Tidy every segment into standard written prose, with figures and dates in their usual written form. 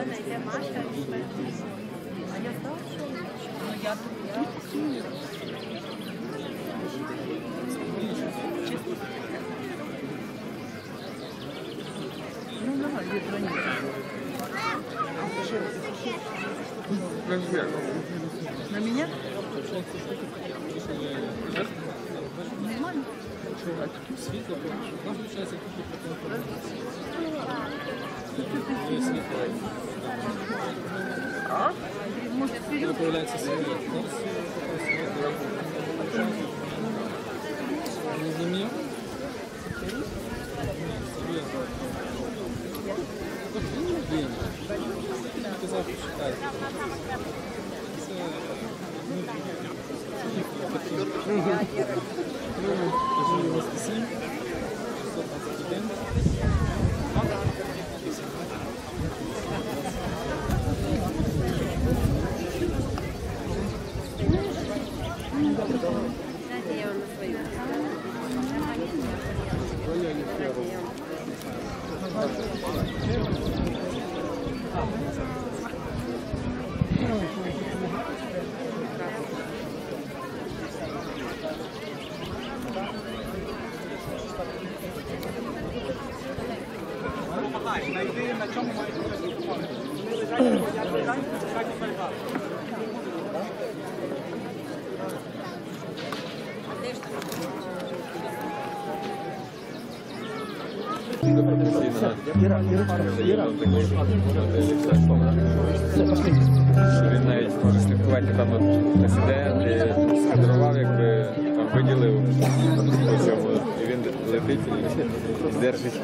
На меня? Нормально? Світло, нам включається Может, вперед? появляється світло. Не зумів? Сказав, що читайте. Він навіть може слідкувати там от президент, і скадрував, якби там виділив по цьому, і він летить і держить.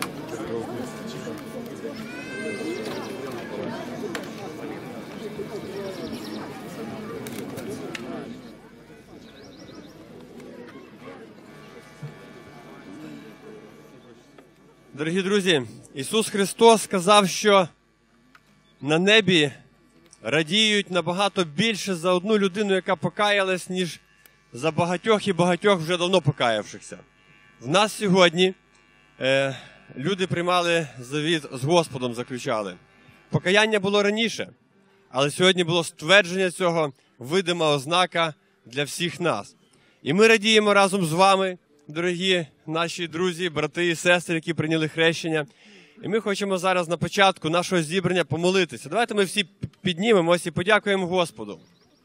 Дорогі друзі, Ісус Христос сказав, що на небі радіють набагато більше за одну людину, яка покаялась, ніж за багатьох і багатьох вже давно покаявшихся. В нас сьогодні люди приймали завіт з Господом, заключали. Покаяння було раніше, але сьогодні було ствердження цього, видима ознака для всіх нас. І ми радіємо разом з вами, дорогі наші друзі, брати і сестри, які прийняли хрещення. І ми хочемо зараз на початку нашого зібрання помолитися. Давайте ми всі піднімемося і подякуємо Господу.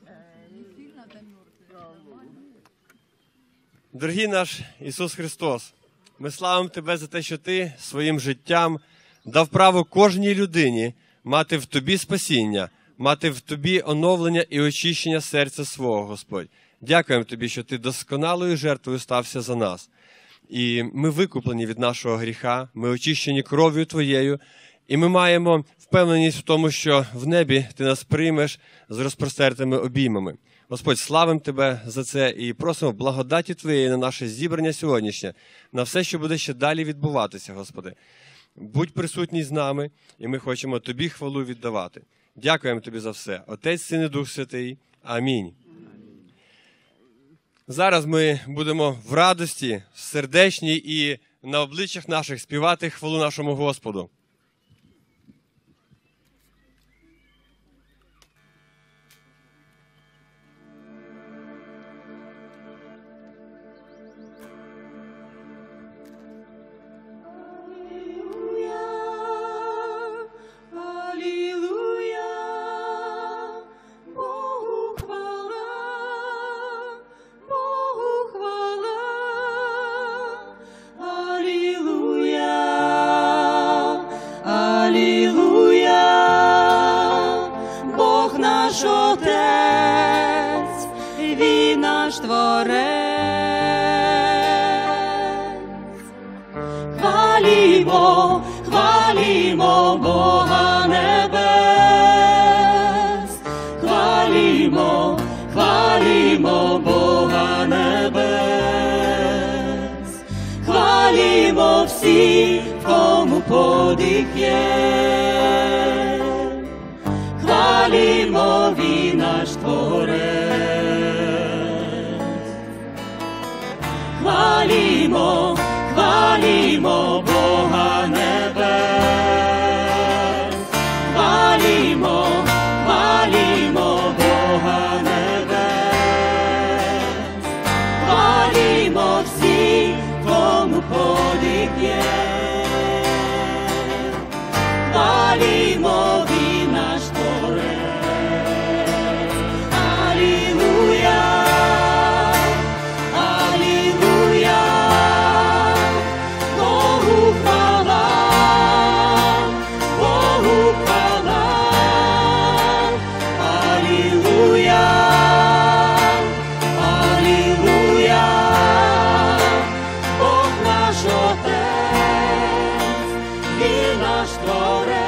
Дорогий наш Ісус Христос, ми славимо Тебе за те, що Ти своїм життям дав право кожній людині мати в Тобі спасіння, мати в Тобі оновлення і очищення серця свого, Господь. Дякуємо Тобі, що Ти досконалою жертвою стався за нас. І ми викуплені від нашого гріха, ми очищені кров'ю Твоєю, і ми маємо впевненість в тому, що в небі Ти нас приймеш з розпростертими обіймами. Господь, славимо Тебе за це і просимо благодаті Твоєї на наше зібрання сьогоднішнє, на все, що буде ще далі відбуватися, Господи. Будь присутній з нами, і ми хочемо Тобі хвалу віддавати. Дякуємо Тобі за все. Отець, Син і Дух Святий. Амінь. Зараз ми будемо в радості, сердечній і на обличчях наших співати хвалу нашому Господу. Хвалімо Бога небес, хвалімо Бога небес, хвалімо всі, кому подих є, хвалімо Він наш Творець, хвалімо Бога небес, подих є. Хвалімо, Він наш Творець. Алілуя, алілуя, Богу хвала, Богу хвала. Алілуя, алілуя, Бог наш Отець, Він наш Творець.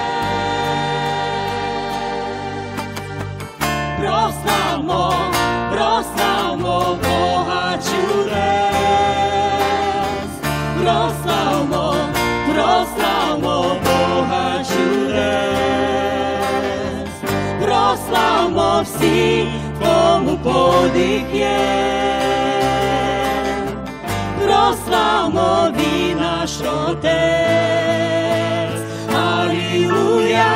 Прославмо, прославмо Бога чудес. Прославмо, прославмо Бога чудес. Прославмо всі, кому подих є. Прославмо, Він наш Отець. Алілуя,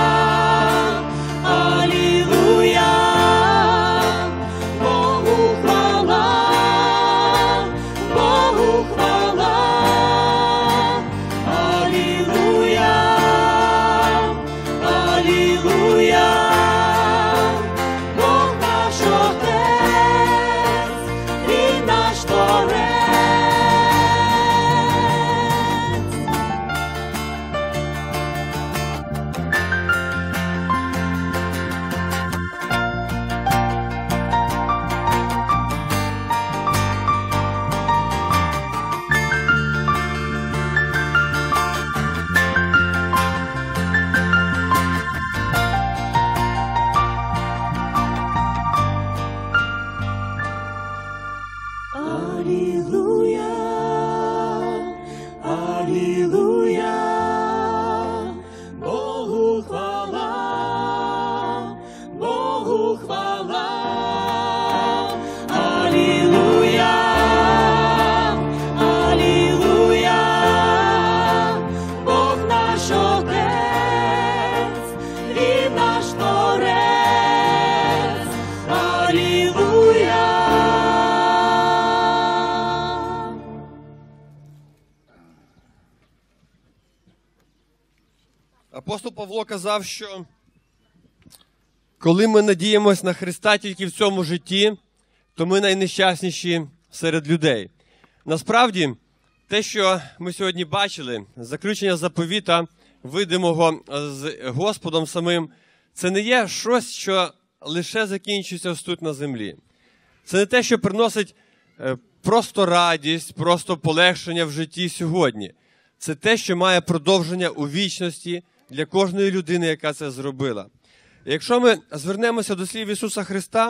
алілуя, Богу хвала, Богу хвала. Алілуя, алілуя, Бог наш Отець, Він наш Творець. Алілуя, алілуя, Богу хвала, Богу хвала. Алілуя, алілуя, Бог наш Отець, Він наш Творець. Алілуя. Апостол Павло казав, що коли ми надіємось на Христа тільки в цьому житті, то ми найнещасніші серед людей. Насправді, те, що ми сьогодні бачили, заключення заповіта, видимого з Господом самим, це не є щось, що лише закінчується ось тут на землі. Це не те, що приносить просто радість, просто полегшення в житті сьогодні. Це те, що має продовження у вічності для кожної людини, яка це зробила. І якщо ми звернемося до слів Ісуса Христа,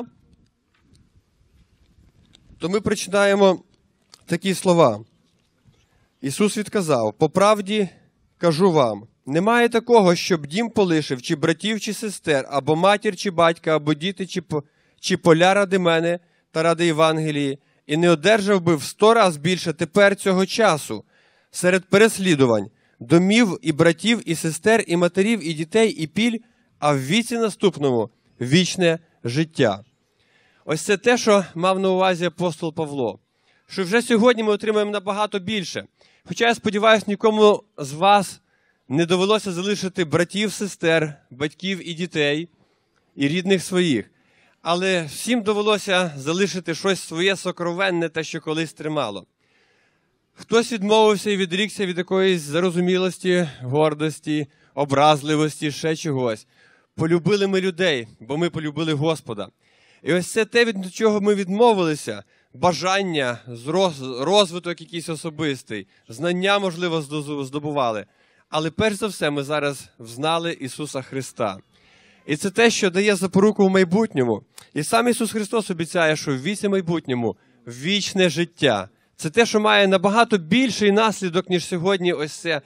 то ми прочитаємо такі слова. Ісус відказав: «По правді кажу вам, немає такого, щоб дім полишив, чи братів, чи сестер, або матір, чи батька, або діти, чи поля ради мене та ради Євангелії, і не одержав би в 100 раз більше тепер цього часу серед переслідувань, домів і братів, і сестер, і матерів, і дітей, і піль, а в віці наступному – вічне життя». Ось це те, що мав на увазі апостол Павло. Що вже сьогодні ми отримаємо набагато більше. Хоча, я сподіваюся, нікому з вас не довелося залишити братів, сестер, батьків і дітей, і рідних своїх. Але всім довелося залишити щось своє сокровенне, те, що колись тримало. Хтось відмовився і відрікся від якоїсь зарозумілості, гордості, образливості, ще чогось. Полюбили ми людей, бо ми полюбили Господа. І ось це те, від чого ми відмовилися, бажання, розвиток якийсь особистий, знання, можливо, здобували. Але перш за все ми зараз взнали Ісуса Христа. І це те, що дає запоруку в майбутньому. І сам Ісус Христос обіцяє, що в віці майбутньому вічне життя. Це те, що має набагато більший наслідок, ніж сьогодні ось це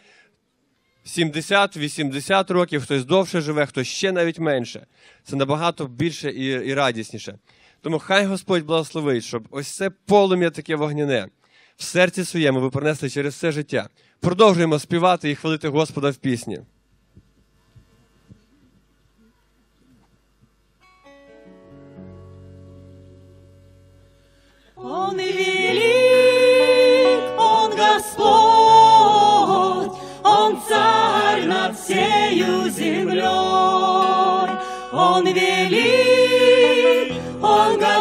70-80 років, хтось довше живе, хтось ще навіть менше. Це набагато більше і радісніше. Тому хай Господь благословить, щоб ось це полум'я таке вогняне в серці своєму ви принесли через все життя. Продовжуємо співати і хвалити Господа в пісні. Он велик, Он Господь.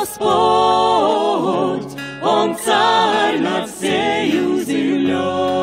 Господь, Он царь над всею землей.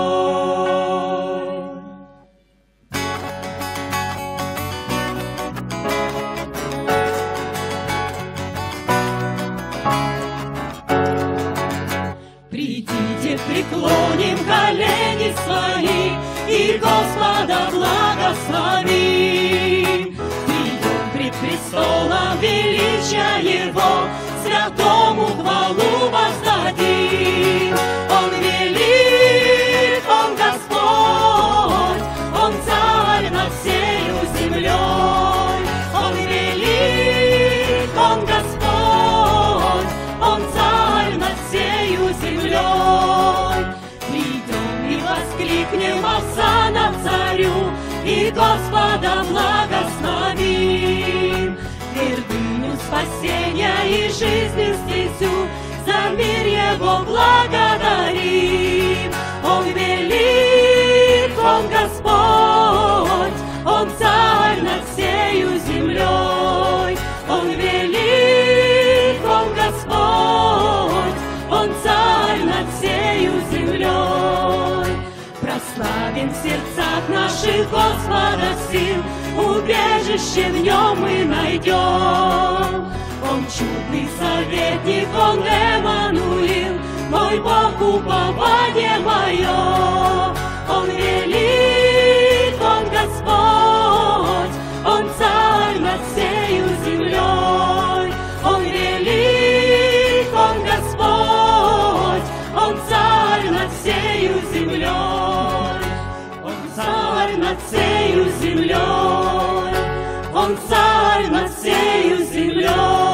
Придите, преклоним колени свои и Господа благословим. Придем пред престолом величия Его, святому хвалу воздадим. Он велик, Он Господь, Он царь над всею землей. Он велик, Он Господь, Он царь над всею землей. Придем и воскликнем осанна царю, и Господа благословим. Твердыню спасения и жизни стезю, за мир Его благодарим. Он велик, Он Господь, Он царь над всею землей. Он велик, Он Господь, Он царь над всею землей. Прославим в сердцах наших Господа сил, убежище в Нем мы найдем. Он чудный советник, Он Эммануил, мой Бог, упование мое. Он велик, Он Господь, Он царь над всею землей. Он велик, Он Господь, Он царь над всею землей. Он царь над всею землей. Он царь над всею землей.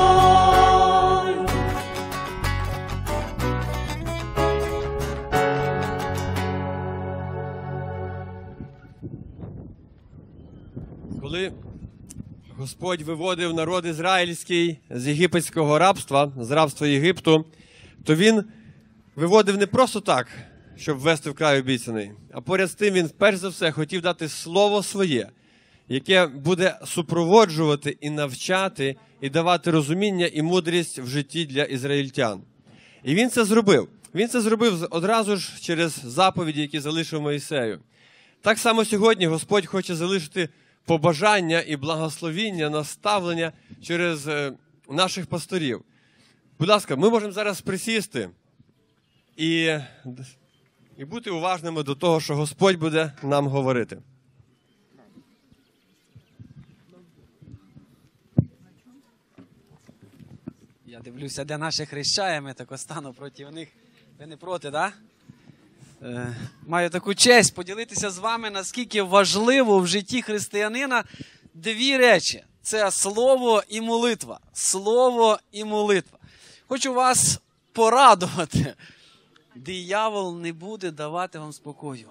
Коли Господь виводив народ ізраїльський з єгипетського рабства, з рабства Єгипту, то Він виводив не просто так, щоб ввести в край обіцяний, а поряд з тим Він перш за все хотів дати слово своє, яке буде супроводжувати і навчати, і давати розуміння і мудрість в житті для ізраїльтян. І Він це зробив. Він це зробив одразу ж через заповіді, які залишив Моїсею. Так само сьогодні Господь хоче залишити побажання і благословіння, наставлення через наших пасторів. Будь ласка, ми можемо зараз присісти і бути уважними до того, що Господь буде нам говорити. Я дивлюся, де наші хрещаємо, так стану проти них. Ви не проти, так? Да? Маю таку честь поділитися з вами, наскільки важливо в житті християнина дві речі. Це слово і молитва. Слово і молитва. Хочу вас порадувати. Диявол не буде давати вам спокою.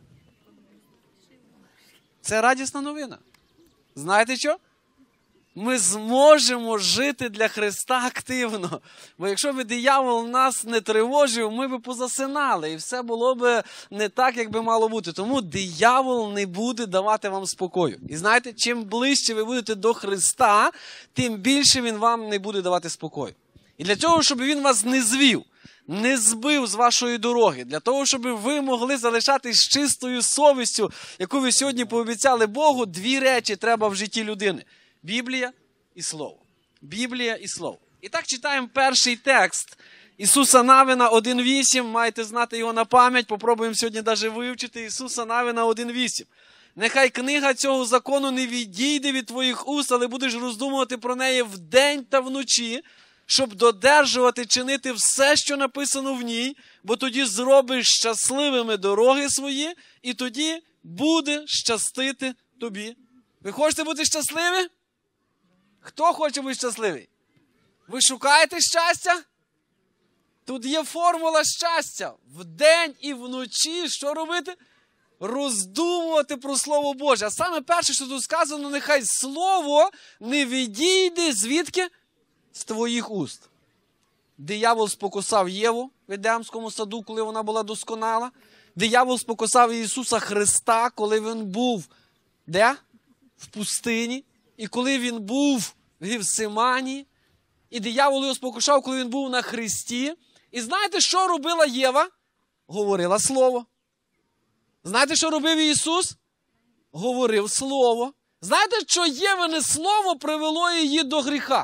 Це радісна новина. Знаєте що? Ми зможемо жити для Христа активно. Бо якщо б диявол нас не тривожив, ми б позасинали. І все було б не так, як би мало бути. Тому диявол не буде давати вам спокою. І знаєте, чим ближче ви будете до Христа, тим більше Він вам не буде давати спокою. І для того, щоб Він вас не звів, не збив з вашої дороги, для того, щоб ви могли залишатись з чистою совістю, яку ви сьогодні пообіцяли Богу, дві речі треба в житті людини. Біблія і Слово. Біблія і Слово. І так читаємо перший текст Ісуса Навина 1.8. Маєте знати його на пам'ять. Попробуємо сьогодні навіть вивчити Ісуса Навина 1.8. Нехай книга цього закону не відійде від твоїх уст, але будеш роздумувати про неї вдень та вночі, щоб додержувати, чинити все, що написано в ній, бо тоді зробиш щасливими дороги свої, і тоді буде щастити тобі. Ви хочете бути щасливі? Хто хоче бути щасливий? Ви шукаєте щастя? Тут є формула щастя. Вдень і вночі що робити? Роздумувати про Слово Боже. А саме перше, що тут сказано, нехай Слово не відійде звідки? З твоїх уст. Диявол спокусав Єву в Едемському саду, коли вона була досконала. Диявол спокусав Ісуса Христа, коли Він був де? В пустині. І коли Він був в Гефсиманії. І диявол його спокушав, коли він був на хресті. І знаєте, що робила Єва? Говорила слово. Знаєте, що робив Ісус? Говорив слово. Знаєте, що Євине слово привело її до гріха?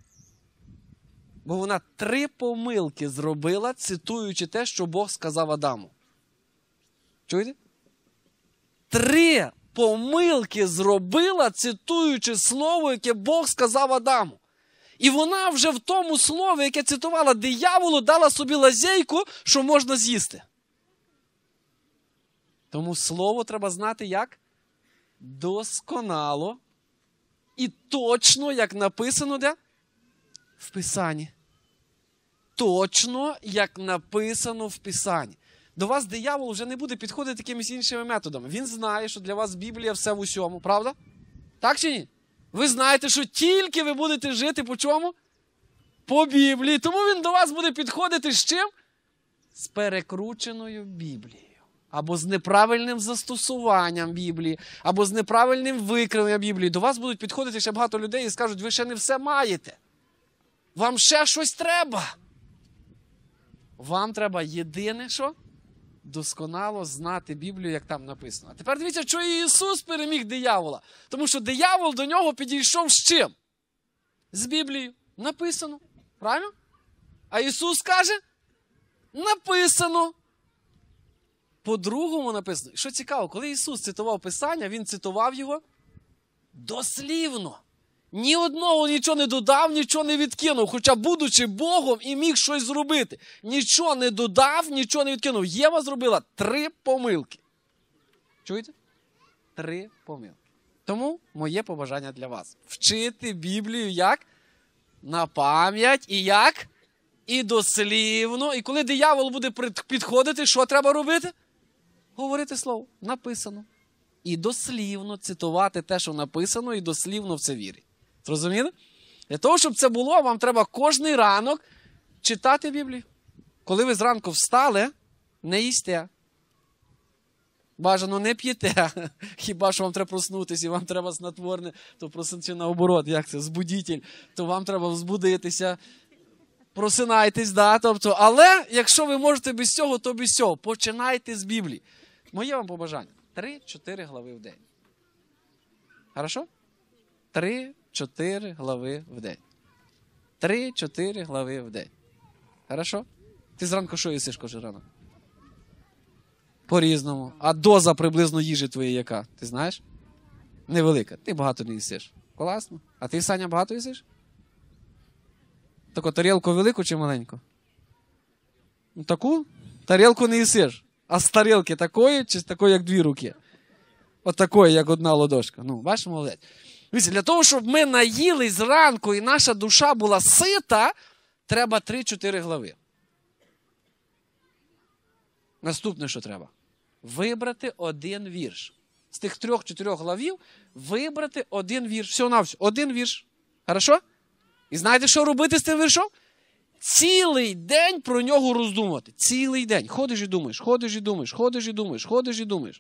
Бо вона 3 помилки зробила, цитуючи те, що Бог сказав Адаму. Чуєте? 3 помилки зробила, цитуючи слово, яке Бог сказав Адаму. І вона вже в тому слові, яке цитувала дияволу, дала собі лазейку, що можна з'їсти. Тому слово треба знати як? Досконало і точно, як написано де? В Писанні. Точно, як написано в Писанні. До вас диявол вже не буде підходити якимись іншими методами. Він знає, що для вас Біблія все в усьому. Правда? Так чи ні? Ви знаєте, що тільки ви будете жити по чому? По Біблії. Тому він до вас буде підходити з чим? З перекрученою Біблією. Або з неправильним застосуванням Біблії, або з неправильним викривленням Біблії. До вас будуть підходити ще багато людей і скажуть, ви ще не все маєте. Вам ще щось треба. Вам треба єдине, що? Досконало знати Біблію, як там написано. А тепер дивіться, що Ісус переміг диявола. Тому що диявол до нього підійшов з чим? З Біблією. Написано. Правильно? А Ісус каже? Написано. По-другому написано. Що цікаво, коли Ісус цитував Писання, Він цитував його дослівно. Ні одного нічого не додав, нічого не відкинув. Хоча, будучи Богом, і міг щось зробити. Нічого не додав, нічого не відкинув. Єва зробила 3 помилки. Чуєте? 3 помилки. Тому моє побажання для вас. Вчити Біблію як? На пам'ять і як? І дослівно. І коли диявол буде підходити, що треба робити? Говорити слово. Написано. І дослівно цитувати те, що написано, і дослівно в це вірити. Зрозуміли? Для того, щоб це було, вам треба кожний ранок читати Біблію. Коли ви зранку встали, не їсте. Бажано не п'єте. Хіба що вам треба проснутися, і вам треба снотворне, то чи наоборот, як це, збудитель, то вам треба взбудитися. Просинайтесь, да, тобто, але якщо ви можете без цього, то без цього. Починайте з Біблії. Моє вам побажання. 3-4 глави в день. Хорошо? 3-4 глави в день. 3-4 глави в день. Хорошо? Ти зранку що їсиш кожен ранок? По-різному. А доза приблизно їжі твоєї яка? Ти знаєш? Невелика. Ти багато не їсиш. Класно. А ти, Саня, багато їсиш? Таку тарілку велику чи маленьку? Ну, таку тарілку не їсиш. А з тарілки такої, чи з такої, як 2 руки? От такої, як 1 ладошка. Ну, бачиш, молодець. Дивіться, для того, щоб ми наїли зранку і наша душа була сита, треба 3-4 глави. Наступне, що треба? Вибрати 1 вірш. З тих 3-4 главів вибрати 1 вірш. Всього-навсього. 1 вірш. Хорошо? І знаєте, що робити з тим віршом? Цілий день про нього роздумувати. Цілий день. Ходиш і думаєш, ходиш і думаєш, ходиш і думаєш, ходиш і думаєш.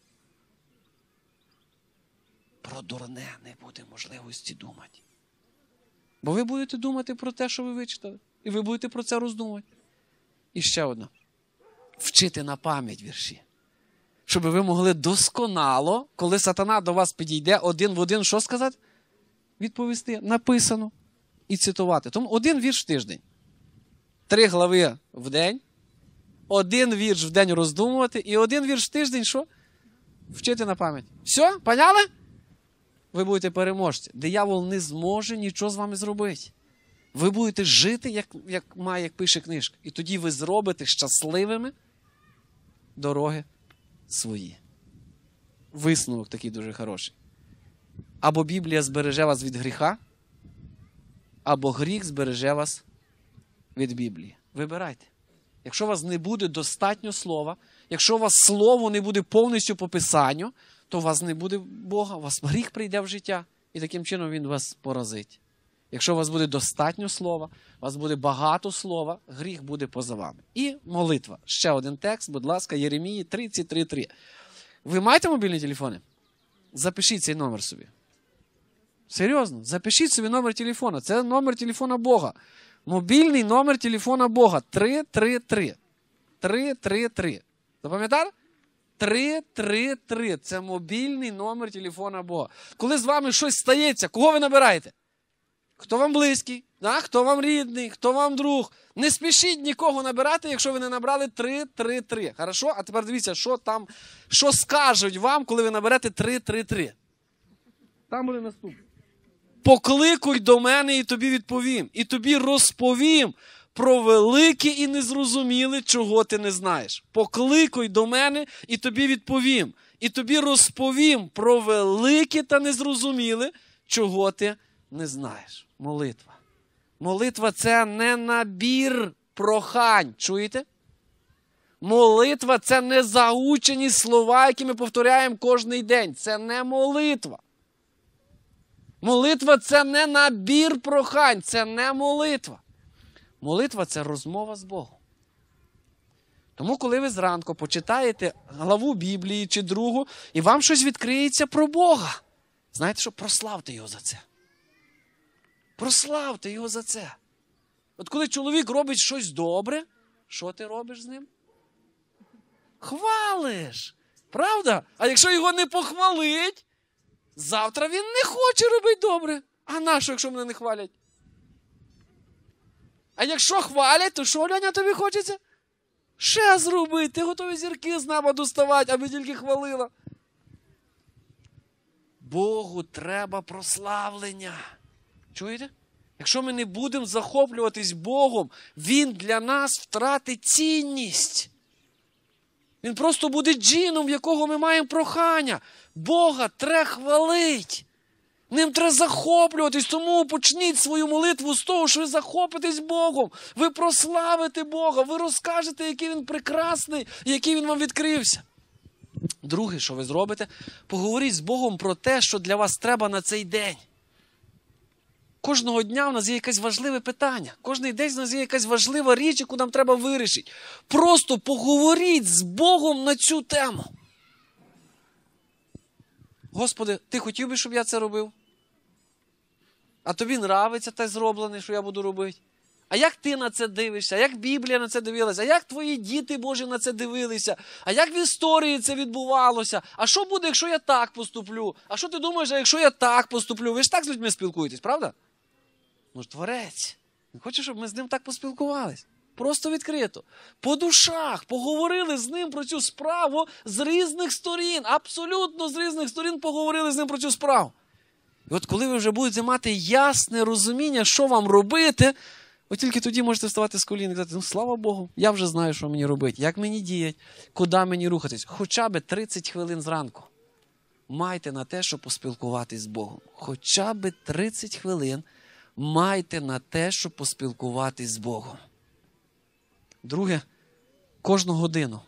Про дурне не буде можливості думати. Бо ви будете думати про те, що ви вичитали. І ви будете про це роздумувати. І ще одне. Вчити на пам'ять вірші. Щоб ви могли досконало, коли сатана до вас підійде, 1 в 1, що сказати? Відповісти. Написано. І цитувати. Тому 1 вірш в тиждень. 3 глави в день. 1 вірш в день роздумувати. І 1 вірш в тиждень, що? Вчити на пам'ять. Все? Поняли? Ви будете переможці. Диявол не зможе нічого з вами зробити. Ви будете жити, як пише книжка. І тоді ви зробите щасливими дороги свої. Висновок такий дуже хороший. Або Біблія збереже вас від гріха, або гріх збереже вас від Біблії. Вибирайте. Якщо у вас не буде достатньо слова, якщо у вас слово не буде повністю по Писанню, то у вас не буде Бога, у вас гріх прийде в життя, і таким чином він вас поразить. Якщо у вас буде достатньо слова, у вас буде багато слова, гріх буде поза вами. І молитва. Ще один текст, будь ласка, Єремії 33:3. Ви маєте мобільні телефони? Запишіть цей номер собі. Серйозно, запишіть собі номер телефона. Це номер телефона Бога. Мобільний номер телефона Бога. 333. 333. Запам'ятали? 333. Це мобільний номер телефона Бога. Коли з вами щось стається, кого ви набираєте? Хто вам близький, да? Хто вам рідний, хто вам друг. Не спішіть нікого набирати, якщо ви не набрали 333. Хорошо? А тепер дивіться, що скажуть вам, коли ви наберете 333. Там буде наступне. Покликуй до мене, і тобі відповім. І тобі розповім про велике і незрозуміле, чого ти не знаєш. Покликуй до мене, і тобі відповім. І тобі розповім про велике та незрозуміле, чого ти не знаєш. Молитва. Молитва – це не набір прохань. Чуєте? Молитва – це не заучені слова, які ми повторяємо кожен день. Це не молитва. Молитва – це не набір прохань, це не молитва. Молитва – це розмова з Богом. Тому, коли ви зранку почитаєте главу Біблії чи другу, і вам щось відкриється про Бога, знаєте що? Прославте його за це. Прославте його за це. От коли чоловік робить щось добре, що ти робиш з ним? Хвалиш. Правда? А якщо його не похвалить, завтра він не хоче робити добре. А нащо, якщо мене не хвалять? А якщо хвалять, то що, Ляня, тобі хочеться? Ще зробити. Ти готові зірки з неба доставати, аби тільки хвалила. Богу треба прославлення. Чуєте? Якщо ми не будемо захоплюватись Богом, Він для нас втратить цінність. Він просто буде джином, в якого ми маємо прохання. Бога треба хвалить. Ним треба захоплюватись, тому почніть свою молитву з того, що ви захопитесь Богом. Ви прославите Бога, ви розкажете, який Він прекрасний, і який Він вам відкрився. Друге, що ви зробите, поговоріть з Богом про те, що для вас треба на цей день. Кожного дня у нас є якесь важливе питання. Кожний день у нас є якась важлива річ, яку нам треба вирішити. Просто поговоріть з Богом на цю тему. Господи, ти хотів би, щоб я це робив? А тобі нравиться те зроблене, що я буду робити? А як ти на це дивишся? А як Біблія на це дивилася? А як твої діти Божі на це дивилися? А як в історії це відбувалося? А що буде, якщо я так поступлю? А що ти думаєш, якщо я так поступлю? Ви ж так з людьми спілкуєтесь, правда? Ну ж Творець. Він хоче, щоб ми з ним так поспілкувались. Просто відкрито. По душах поговорили з ним про цю справу з різних сторін. Абсолютно з різних сторін поговорили з ним про цю справу. І от коли ви вже будете мати ясне розуміння, що вам робити, от тільки тоді можете вставати з колін і казати, ну слава Богу, я вже знаю, що мені робити, як мені діяти, куди мені рухатись. Хоча б 30 хвилин зранку. Майте на те, щоб поспілкуватись з Богом. Хоча б 30 хвилин майте на те, щоб поспілкуватись з Богом. Друге, кожну годину,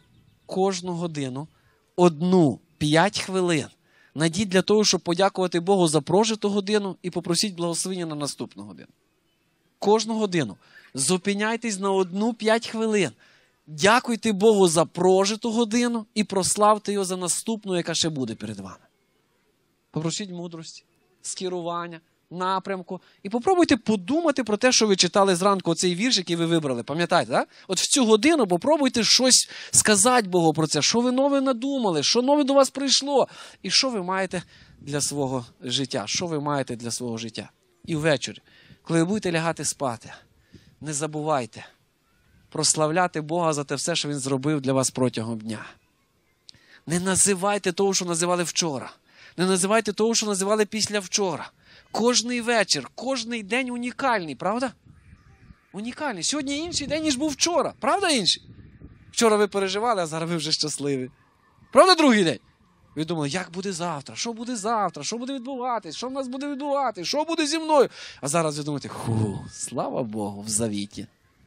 1-5 хвилин найдіть для того, щоб подякувати Богу за прожиту годину і попросіть благословення на наступну годину. Кожну годину зупиняйтесь на 1-5 хвилин. Дякуйте Богу за прожиту годину і прославте його за наступну, яка ще буде перед вами. Попросіть мудрості, скерування, напрямку. І попробуйте подумати про те, що ви читали зранку, оцей вірш, який ви вибрали. Пам'ятаєте, так? От в цю годину попробуйте щось сказати Богу про це. Що ви нове надумали, що нове до вас прийшло. І що ви маєте для свого життя. Що ви маєте для свого життя. І ввечері, коли ви будете лягати спати, не забувайте прославляти Бога за те все, що Він зробив для вас протягом дня. Не називайте того, що називали вчора. Не називайте того, що називали після вчора. Кожний вечір, кожний день унікальний, правда? Унікальний. Сьогодні інший день, ніж був вчора. Правда інший? Вчора ви переживали, а зараз ви вже щасливі. Правда другий день? Ви думали, як буде завтра? Що буде завтра? Що буде відбуватись? Що в нас буде відбуватись? Що буде зі мною? А зараз ви думаєте, слава Богу, в завіті.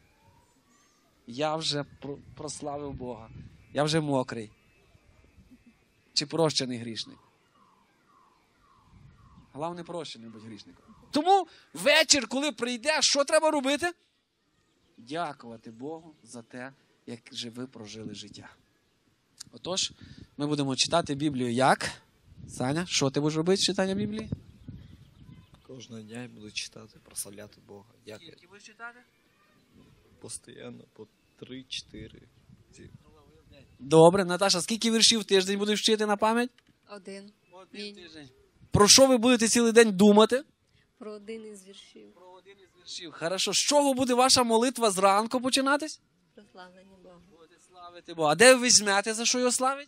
Я вже прославив Бога. Я вже мокрий. Чи прощений грішник? Головне прощений будь грішником. Тому вечір, коли прийде, що треба робити? Дякувати Богу за те, як же ви прожили життя. Отож, ми будемо читати Біблію як? Саня, що ти будеш робити з читання Біблії? Кожного дня я буду читати, прославляти Бога. Дякую. Скільки будеш читати? Постійно по 3-4. Добре, Наташа, скільки віршів в тиждень будеш вчити на пам'ять? Один. Один тиждень. Про що ви будете цілий день думати? Про один із віршів. Про один із віршів. Хорошо. З чого буде ваша молитва зранку починатись? Прославлення Бога. Будете славити Бога. А де ви візьмете, за що його славить?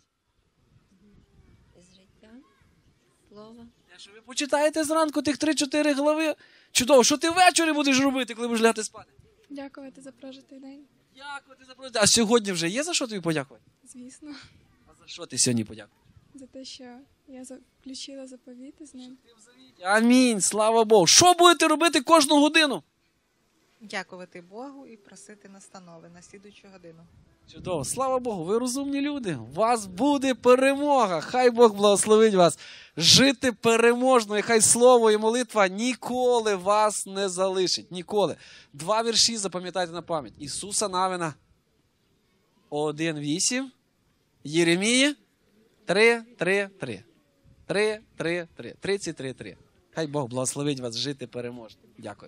Із життя, слова. Якщо ви почитаєте зранку тих 3-4 глави, чудово. Що ти ввечері будеш робити, коли будеш лягати спати? Дякувати за прожитий день. Дякувати за прожиття. А сьогодні вже є за що тобі подякувати? Звісно, А за що ти сьогодні подякуєш? за те, що я включила заповіти з ним. Амінь, слава Богу. Що будете робити кожну годину? Дякувати Богу і просити настанови на слідуючу годину. Чудово, слава Богу, ви розумні люди. У вас буде перемога. Хай Бог благословить вас. Жити переможно, і хай слово і молитва ніколи вас не залишить. Ніколи. 2 вірші запам'ятайте на пам'ять. Ісуса Навина 1:8. Єремії 3:3:3. 3:3:3. 33:3. Хай Бог благословить вас жити переможно. Дякую.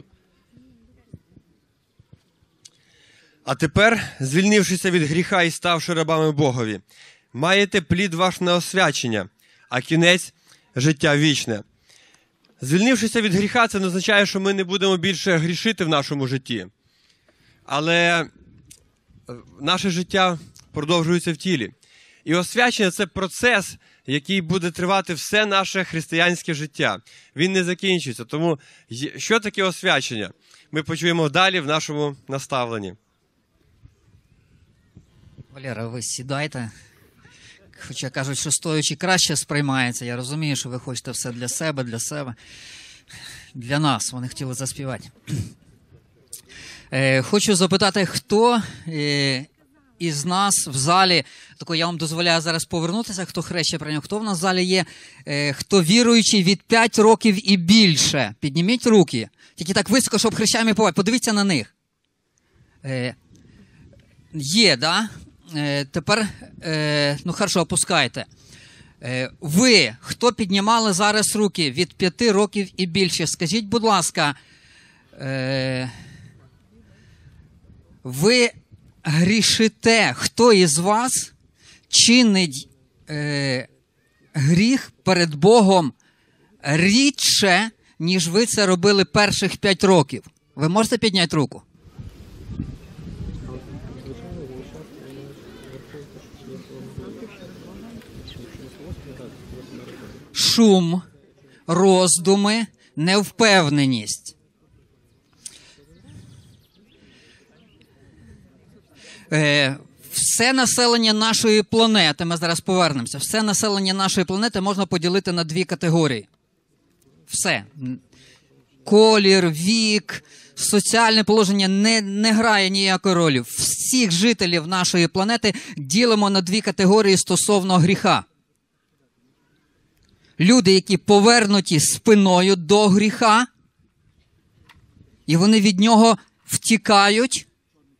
А тепер, звільнившися від гріха і ставши рабами Богові, маєте плід ваш на освячення, а кінець – життя вічне. Звільнившися від гріха, це не означає, що ми не будемо більше грішити в нашому житті. Але наше життя продовжується в тілі. І освячення – це процес, який буде тривати все наше християнське життя. Він не закінчується. Тому що таке освячення? Ми почуємо далі в нашому наставленні. Валера, ви сідайте. Хоча кажуть, що стоячи краще сприймається. Я розумію, що ви хочете все для себе. Для нас. Вони хотіли заспівати. Хочу запитати, хто із нас в залі, тако я вам дозволяю зараз повернутися, хто хреще прийняв, хто в нас в залі є, хто віруючий від 5 років і більше. Підніміть руки. Тільки так високо, щоб хрещами побачити. Подивіться на них. Є, да? Тепер, ну хорошо, опускайте. Ви, хто піднімали зараз руки від 5 років і більше, скажіть, будь ласка, ви грішите, хто із вас чинить гріх перед Богом рідше, ніж ви це робили перших 5 років? Ви можете підняти руку? Шум, роздуми, невпевненість. Все населення нашої планети, ми зараз повернемося, все населення нашої планети можна поділити на 2 категорії. Все. Колір, вік, соціальне положення не грає ніякої ролі. Всіх жителів нашої планети ділимо на 2 категорії стосовно гріха. Люди, які повернуті спиною до гріха, і вони від нього втікають.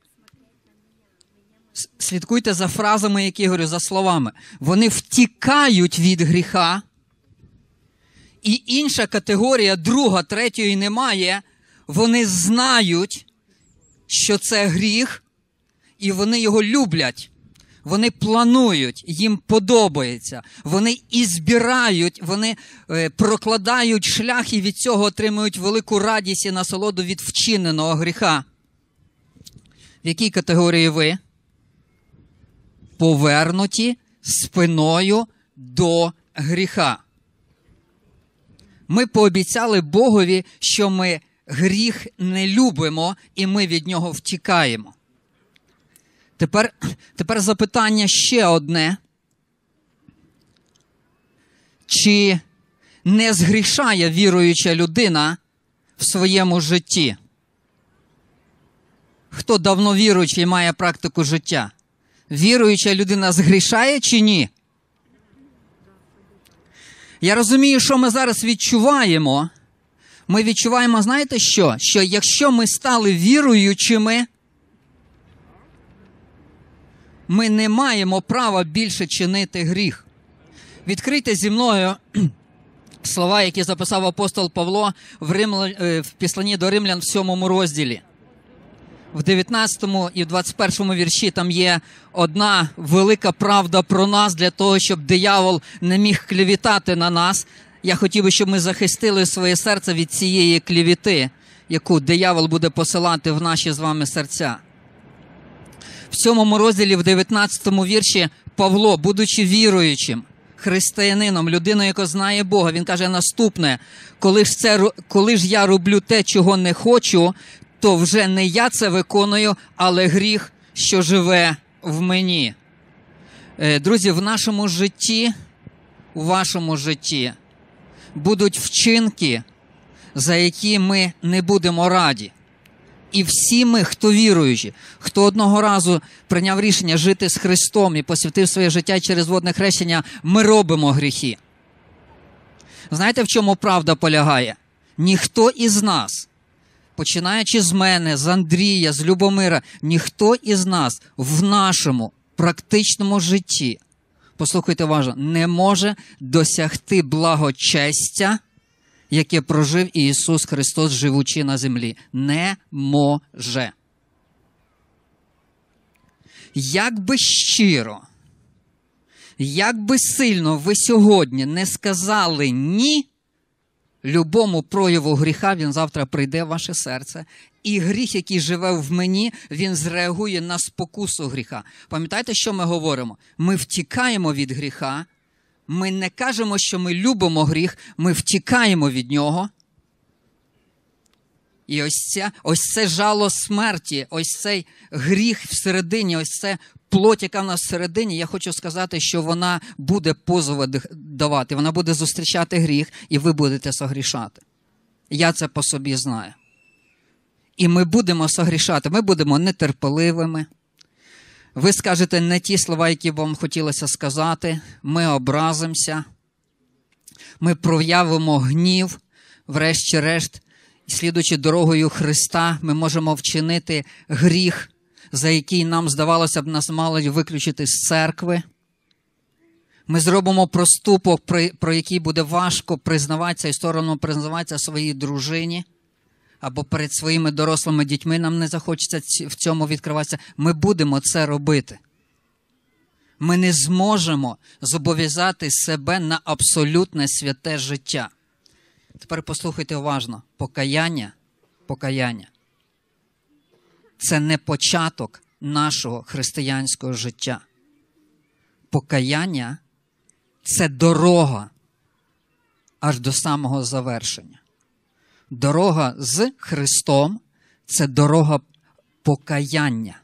Слідкуйте за фразами, які я говорю, за словами. Вони втікають від гріха. І інша категорія, 2, 3 немає. Вони знають, що це гріх, і вони його люблять. Вони планують, їм подобається. Вони і збирають, вони прокладають шлях і від цього отримують велику радість і насолоду від вчиненого гріха. В якій категорії ви? Повернуті спиною до гріха. Ми пообіцяли Богові, що ми гріх не любимо і ми від нього втікаємо. Тепер запитання ще одне. Чи не згрішає віруюча людина в своєму житті? Хто давно віруючий і має практику життя? Віруюча людина згрішає чи ні? Я розумію, що ми зараз відчуваємо. Ми відчуваємо, знаєте що? Що якщо ми стали віруючими, ми не маємо права більше чинити гріх. Відкрийте зі мною слова, які записав апостол Павло в післанні до Римлян в 7 розділі. В 19 і в 21 вірші там є одна велика правда про нас, для того, щоб диявол не міг клевітати на нас. Я хотів би, щоб ми захистили своє серце від цієї клевети, яку диявол буде посилати в наші з вами серця. В 7 розділі, в 19 вірші, Павло, будучи віруючим, християнином, людиною, яка знає Бога, він каже наступне: коли ж я роблю те, чого не хочу, то вже не я це виконую, але гріх, що живе в мені. Друзі, в нашому житті, у вашому житті будуть вчинки, за які ми не будемо раді. І всі ми, хто віруючі, хто одного разу прийняв рішення жити з Христом і посвятив своє життя через водне хрещення, ми робимо гріхи. Знаєте, в чому правда полягає? Ніхто із нас, починаючи з мене, з Андрія, з Любомира, ніхто із нас в нашому практичному житті, послухайте уважно, не може досягти благочестя, яке прожив Ісус Христос, живучи на землі. Не може. Як би щиро, як би сильно ви сьогодні не сказали «ні» любому прояву гріха, він завтра прийде в ваше серце. І гріх, який живе в мені, він зреагує на спокусу гріха. Пам'ятаєте, що ми говоримо? Ми втікаємо від гріха. Ми не кажемо, що ми любимо гріх, ми втікаємо від нього. І ось це жало смерті, ось цей гріх всередині, ось це плоть, яка в нас всередині, я хочу сказати, що вона буде позови давати, вона буде зустрічати гріх, і ви будете согрішати. Я це по собі знаю. І ми будемо согрішати, ми будемо нетерпеливими. Ви скажете не ті слова, які вам хотілося сказати, ми образимося, ми проявимо гнів, врешті-решт, слідуючи дорогою Христа, ми можемо вчинити гріх, за який нам, здавалося б, нас мали виключити з церкви. Ми зробимо проступок, про який буде важко признаватися і соромно признаватися своїй дружині, або перед своїми дорослими дітьми нам не захочеться в цьому відкриватися. Ми будемо це робити. Ми не зможемо зобов'язати себе на абсолютне святе життя. Тепер послухайте уважно. Покаяння – це не початок нашого християнського життя. Покаяння – це дорога аж до самого завершення. Дорога з Христом – це дорога покаяння.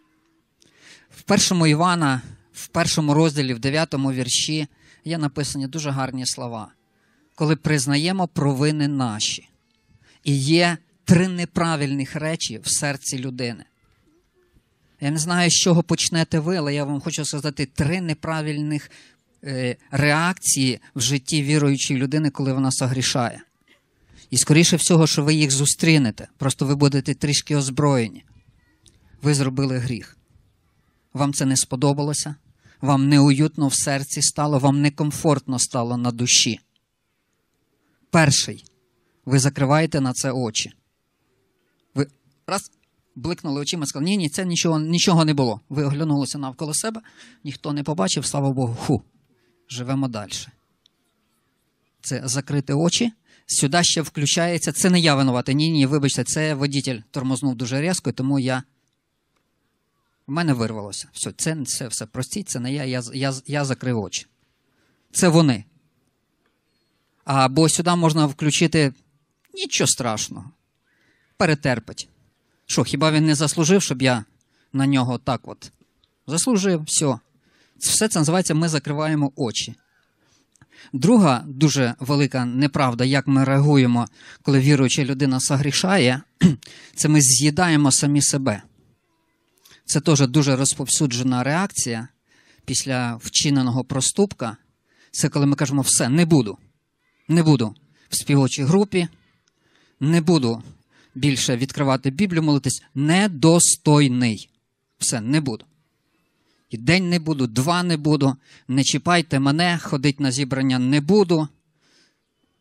В 1 Івана, в 1 розділі, в 9 вірші є написані дуже гарні слова. Коли признаємо провини наші. І є 3 неправильних речі в серці людини. Я не знаю, з чого почнете ви, але я вам хочу сказати 3 неправильних реакції в житті віруючої людини, коли вона согрішає. І скоріше всього, що ви їх зустрінете. Просто ви будете трішки озброєні. Ви зробили гріх. Вам це не сподобалося, вам неуютно в серці стало, вам некомфортно стало на душі. Перший. Ви закриваєте на це очі. Ви раз, бликнули очима і сказали, ні, це нічого не було. Ви оглянулися навколо себе, ніхто не побачив, слава Богу. Живемо далі. Це закрити очі. Сюди ще включається, це не я винуватий, ні, вибачте, це водитель тормознув дуже різко, тому в мене вирвалося. Все, це все, простіть, це не я закрив очі. Це вони. Або сюди можна включити, нічого страшного, перетерпить. Що, хіба він не заслужив, щоб я на нього так от заслужив, все. Все це називається, ми закриваємо очі. Друга дуже велика неправда, як ми реагуємо, коли віруюча людина согрішає, це ми з'їдаємо самі себе. Це теж дуже розповсюджена реакція після вчиненого проступка. Це коли ми кажемо, все, не буду в співочій групі, не буду більше відкривати Біблію, молитись, недостойний. Все, не буду. І день не буду, 2 не буду, не чіпайте мене, ходить на зібрання не буду.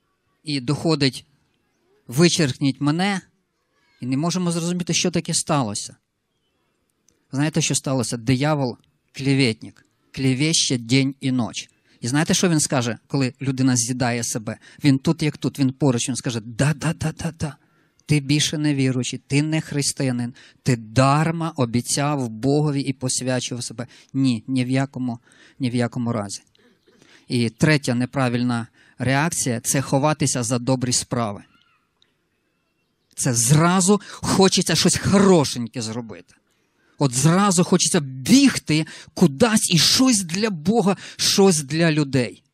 і доходить, вичеркніть мене, і не можемо зрозуміти, що таке сталося. Знаєте, що сталося? Диявол – клеветник, клевещет день і ніч. І знаєте, що він скаже, коли людина з'їдає себе? Він тут, як тут, він поруч, він скаже: да. Ти більше не віруючий, ти не християнин, ти дарма обіцяв Богові і посвячував себе. Ні, ні в якому разі. І третя неправильна реакція – це ховатися за добрі справи. Це зразу хочеться щось хорошеньке зробити. От зразу хочеться бігти кудись і щось для Бога, щось для людей.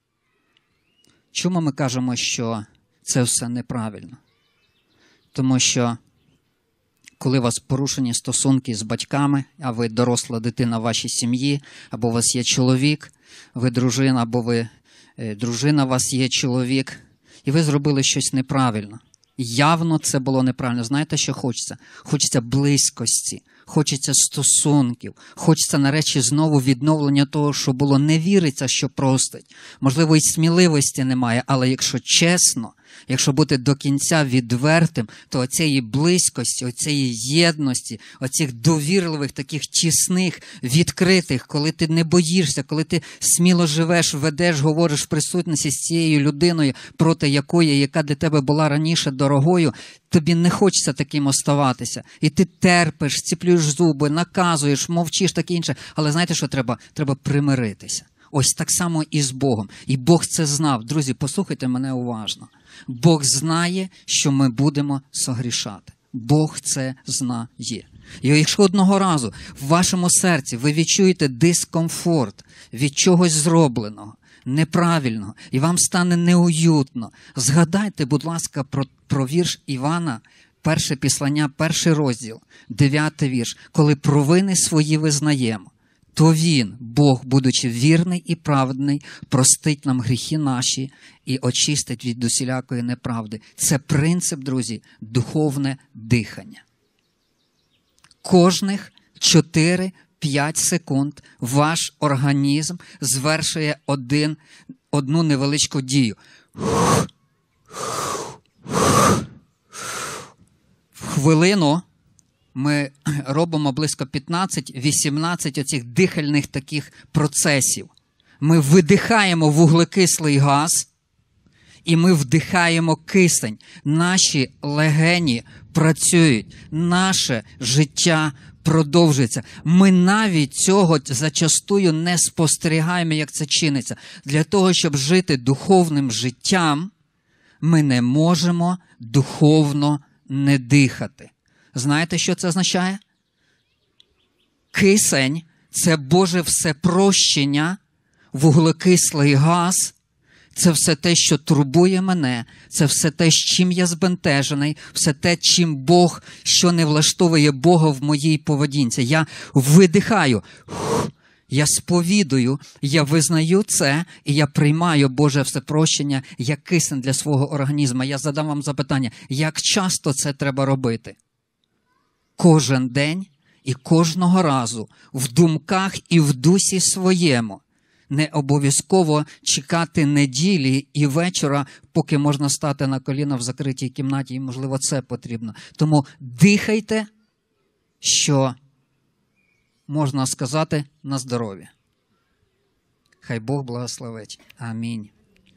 Чому ми кажемо, що це все неправильно? Тому що, коли у вас порушені стосунки з батьками, а ви доросла дитина в вашій сім'ї, або у вас є чоловік, ви дружина, або ви дружина, у вас є чоловік, і ви зробили щось неправильно. Явно це було неправильно. Знаєте, що хочеться? Хочеться близькості, хочеться стосунків, хочеться нарешті знову відновлення того, що було. Не віриться, що простить. Можливо, і сміливості немає, але якщо чесно, якщо бути до кінця відвертим, то оцієї близькості, оцієї єдності, оцих довірливих, таких тісних, відкритих, коли ти не боїшся, коли ти сміло живеш, ведеш, говориш в присутності з цією людиною, проти якої, яка для тебе була раніше дорогою, тобі не хочеться таким оставатися. І ти терпиш, ціплюєш зуби, наказуєш, мовчиш, таке інше. Але знаєте, що треба? Треба примиритися. Ось так само і з Богом. І Бог це знав. Друзі, послухайте мене уважно. Бог знає, що ми будемо согрішати. Бог це знає. І якщо одного разу в вашому серці ви відчуєте дискомфорт від чогось зробленого, неправильного, і вам стане неуютно, згадайте, будь ласка, про вірш Івана, перше післання, 1 розділ, 9 вірш. Коли провини свої визнаємо, то Він, Бог, будучи вірний і праведний, простить нам гріхи наші і очистить від усілякої неправди. Це принцип, друзі, духовне дихання. Кожних 4-5 секунд ваш організм звершує одну невеличку дію. В хвилину ми робимо близько 15-18 оцих дихальних таких процесів. Ми видихаємо вуглекислий газ і ми вдихаємо кисень. Наші легені працюють, наше життя продовжується. Ми навіть цього зачастую не спостерігаємо, як це чиниться. Для того, щоб жити духовним життям, ми не можемо духовно не дихати. Знаєте, що це означає? Кисень – це Боже всепрощення, вуглекислий газ – це все те, що турбує мене, це все те, з чим я збентежений, все те, чим Бог, що не влаштовує Бога в моїй поведінці. Я видихаю, я сповідую, я визнаю це, і я приймаю Боже всепрощення як кисень для свого організму. Я задам вам запитання, як часто це треба робити? Кожен день і кожного разу, в думках і в дусі своєму. Не обов'язково чекати неділі і вечора, поки можна стати на коліна в закритій кімнаті, і, можливо, це потрібно. Тому дихайте, що можна сказати, на здоров'я. Хай Бог благословить. Амінь.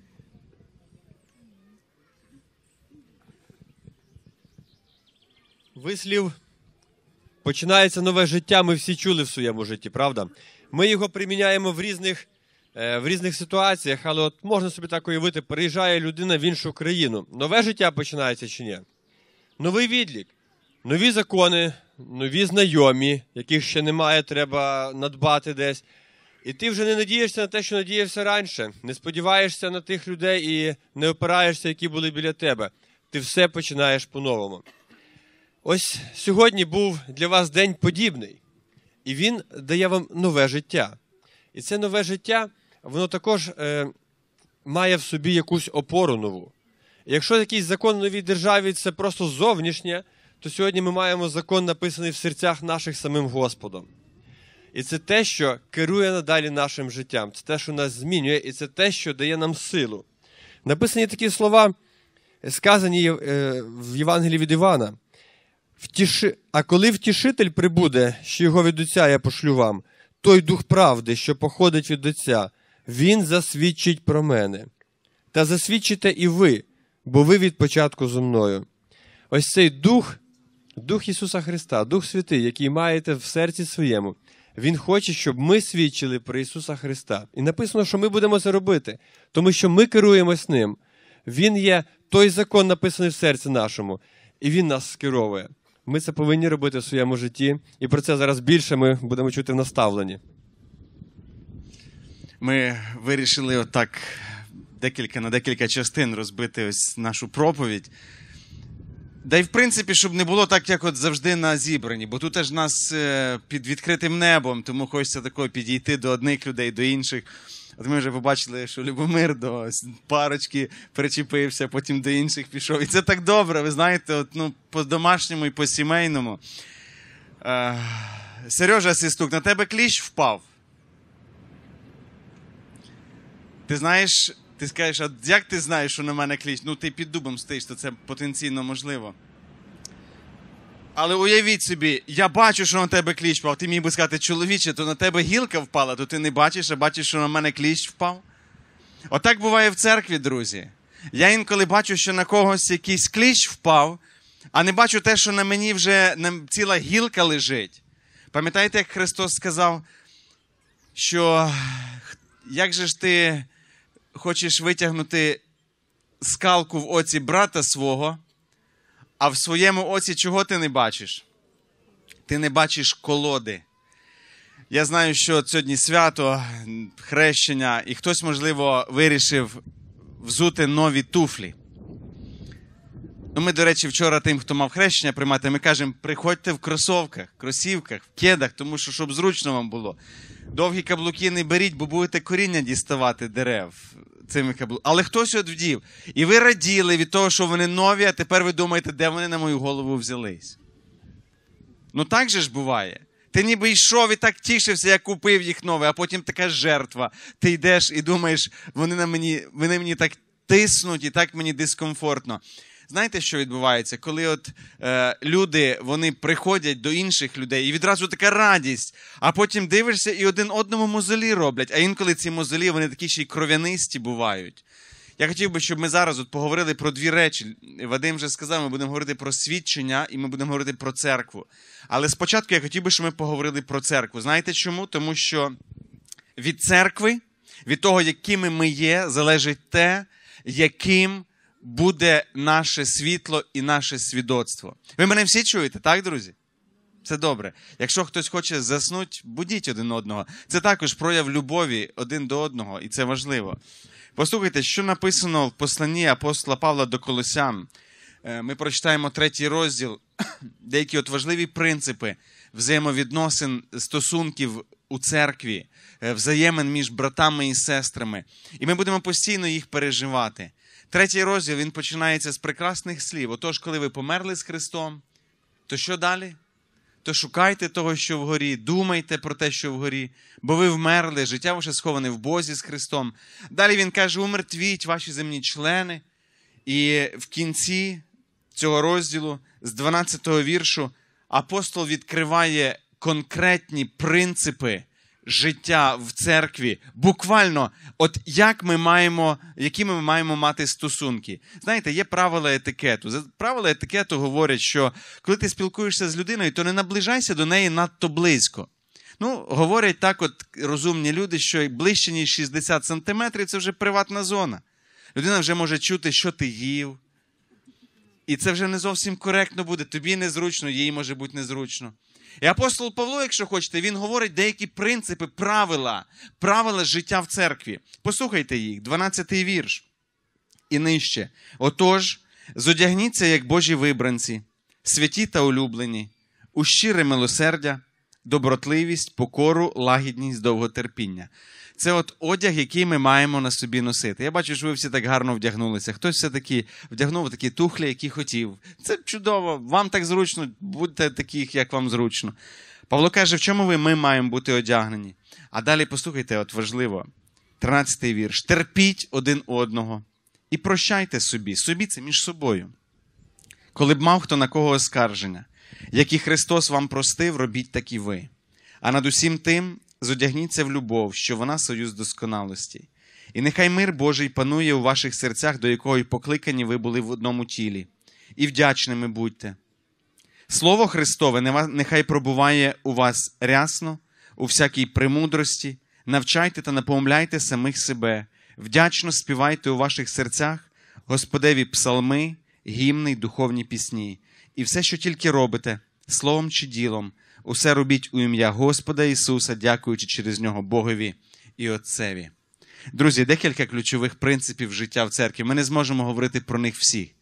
Вислів «починається нове життя» ми всі чули в своєму житті, правда? Ми його приміняємо в різних ситуаціях, але от можна собі так уявити, переїжджає людина в іншу країну. Нове життя починається чи ні? Новий відлік, нові закони, нові знайомі, яких ще немає, треба надбати десь. І ти вже не надієшся на те, що надіявся раніше, не сподіваєшся на тих людей і не опираєшся, які були біля тебе. Ти все починаєш по-новому. Ось сьогодні був для вас день подібний, і він дає вам нове життя. І це нове життя, воно також має в собі якусь опору нову. І якщо якийсь закон в новій державі – це просто зовнішнє, то сьогодні ми маємо закон, написаний в серцях наших самим Господом. І це те, що керує надалі нашим життям, це те, що нас змінює, і це те, що дає нам силу. Написані такі слова сказані в Євангелії від Івана. А коли втішитель прибуде, що його від Отця я пошлю вам, той Дух правди, що походить від Отця, він засвідчить про мене. Та засвідчите і ви, бо ви від початку зо мною. Ось цей Дух Ісуса Христа, Дух Святий, який маєте в серці своєму, Він хоче, щоб ми свідчили про Ісуса Христа. І написано, що ми будемо це робити, тому що ми керуємось Ним. Він є той закон, написаний в серці нашому, і Він нас скеровує. Ми це повинні робити в своєму житті, і про це зараз більше ми будемо чути в наставленні. Ми вирішили отак на декілька частин розбити ось нашу проповідь. Да й в принципі, щоб не було так, як от завжди на зібранні, бо тут аж нас під відкритим небом, тому хочеться такого підійти до одних людей, до інших. От ми вже побачили, що Любомир до парочки причепився, потім до інших пішов. І це так добре, ви знаєте, от, ну, по-домашньому і по-сімейному. Сережа Свистук, на тебе кліщ впав? Ти знаєш, ти скажеш, а як ти знаєш, що на мене кліщ? Ну, ти під дубом стоїш, то це потенційно можливо. Але уявіть собі, я бачу, що на тебе кліщ впав. Ти міг би сказати, чоловіче, то на тебе гілка впала, то ти не бачиш, а бачиш, що на мене кліщ впав. Отак буває в церкві, друзі. Я інколи бачу, що на когось якийсь кліщ впав, а не бачу те, що на мені вже ціла гілка лежить. Пам'ятаєте, як Христос сказав, що як же ж ти хочеш витягнути скалку в оці брата свого, а в своєму оці чого ти не бачиш? Ти не бачиш колоди. Я знаю, що сьогодні свято, хрещення, і хтось, можливо, вирішив взути нові туфлі. Ну, ми, до речі, вчора тим, хто мав хрещення приймати, ми кажемо, приходьте в кросівках, в кедах, тому що, щоб зручно вам було. Довгі каблуки не беріть, бо будете коріння діставати дерев цими каблуками. Але хтось от вдів. І ви раділи від того, що вони нові, а тепер ви думаєте, де вони на мою голову взялись. Ну так же ж буває. Ти ніби йшов і так тішився, як купив їх нові, а потім така жертва. Ти йдеш і думаєш, вони мені так тиснуть і так мені дискомфортно. Знаєте, що відбувається? Коли от люди, вони приходять до інших людей, і відразу така радість, а потім дивишся і один одному мозолі роблять. А інколи ці мозолі, вони такі ще й кров'янисті бувають. Я хотів би, щоб ми зараз от поговорили про дві речі. Вадим вже сказав, ми будемо говорити про свідчення і ми будемо говорити про церкву. Але спочатку я хотів би, щоб ми поговорили про церкву. Знаєте чому? Тому що від церкви, від того, якими ми є, залежить те, яким буде наше світло і наше свідоцтво. Ви мене всі чуєте, так, друзі? Це добре. Якщо хтось хоче заснути, будіть один одного. Це також прояв любові один до одного, і це важливо. Послухайте, що написано в посланні апостола Павла до Колосян. Ми прочитаємо 3 розділ, деякі от важливі принципи взаємовідносин, стосунків у церкві, взаємин між братами і сестрами. І ми будемо постійно їх переживати. 3 розділ, він починається з прекрасних слів. Отож, коли ви померли з Христом, то що далі? То шукайте того, що вгорі, думайте про те, що вгорі, бо ви вмерли, життя ваше сховане в Бозі з Христом. Далі він каже, умертвіть ваші земні члени. І в кінці цього розділу, з 12-го віршу, апостол відкриває конкретні принципи життя в церкві. Буквально, от які ми маємо мати стосунки. Знаєте, є правила етикету. Правила етикету говорять, що коли ти спілкуєшся з людиною, то не наближайся до неї надто близько. Ну, говорять так от розумні люди, що ближче, ніж 60 сантиметрів, це вже приватна зона. Людина вже може чути, що ти їв. І це вже не зовсім коректно буде. Тобі незручно, їй може бути незручно. І апостол Павло, якщо хочете, він говорить деякі принципи, правила життя в церкві. Послухайте їх, 12-й вірш і нижче. Отож, зодягніться, як Божі вибранці, святі та улюблені, у щире милосердя, добротливість, покору, лагідність, довготерпіння. Це от одяг, який ми маємо на собі носити. Я бачу, що ви всі так гарно вдягнулися. Хтось все-таки вдягнув такі тухлі, які хотів. Це чудово, вам так зручно, будьте таких, як вам зручно. Павло каже, в чому ми маємо бути одягнені? А далі послухайте, от важливо, 13-й вірш. Терпіть один одного і прощайте собі. Собі це між собою. Коли б мав хто на кого оскарження, як і Христос вам простив, робіть так і ви. А над усім тим зодягніться в любов, що вона союз досконалості. І нехай мир Божий панує у ваших серцях, до якого й покликані ви були в одному тілі. І вдячними будьте. Слово Христове нехай пробуває у вас рясно, у всякій премудрості, навчайте та напомляйте самих себе, вдячно співайте у ваших серцях Господеві псалми, гімни й духовні пісні. І все, що тільки робите, словом чи ділом, усе робіть у ім'я Господа Ісуса, дякуючи через Нього Богові і Отцеві. Друзі, декілька ключових принципів життя в церкві. Ми не зможемо говорити про них всі.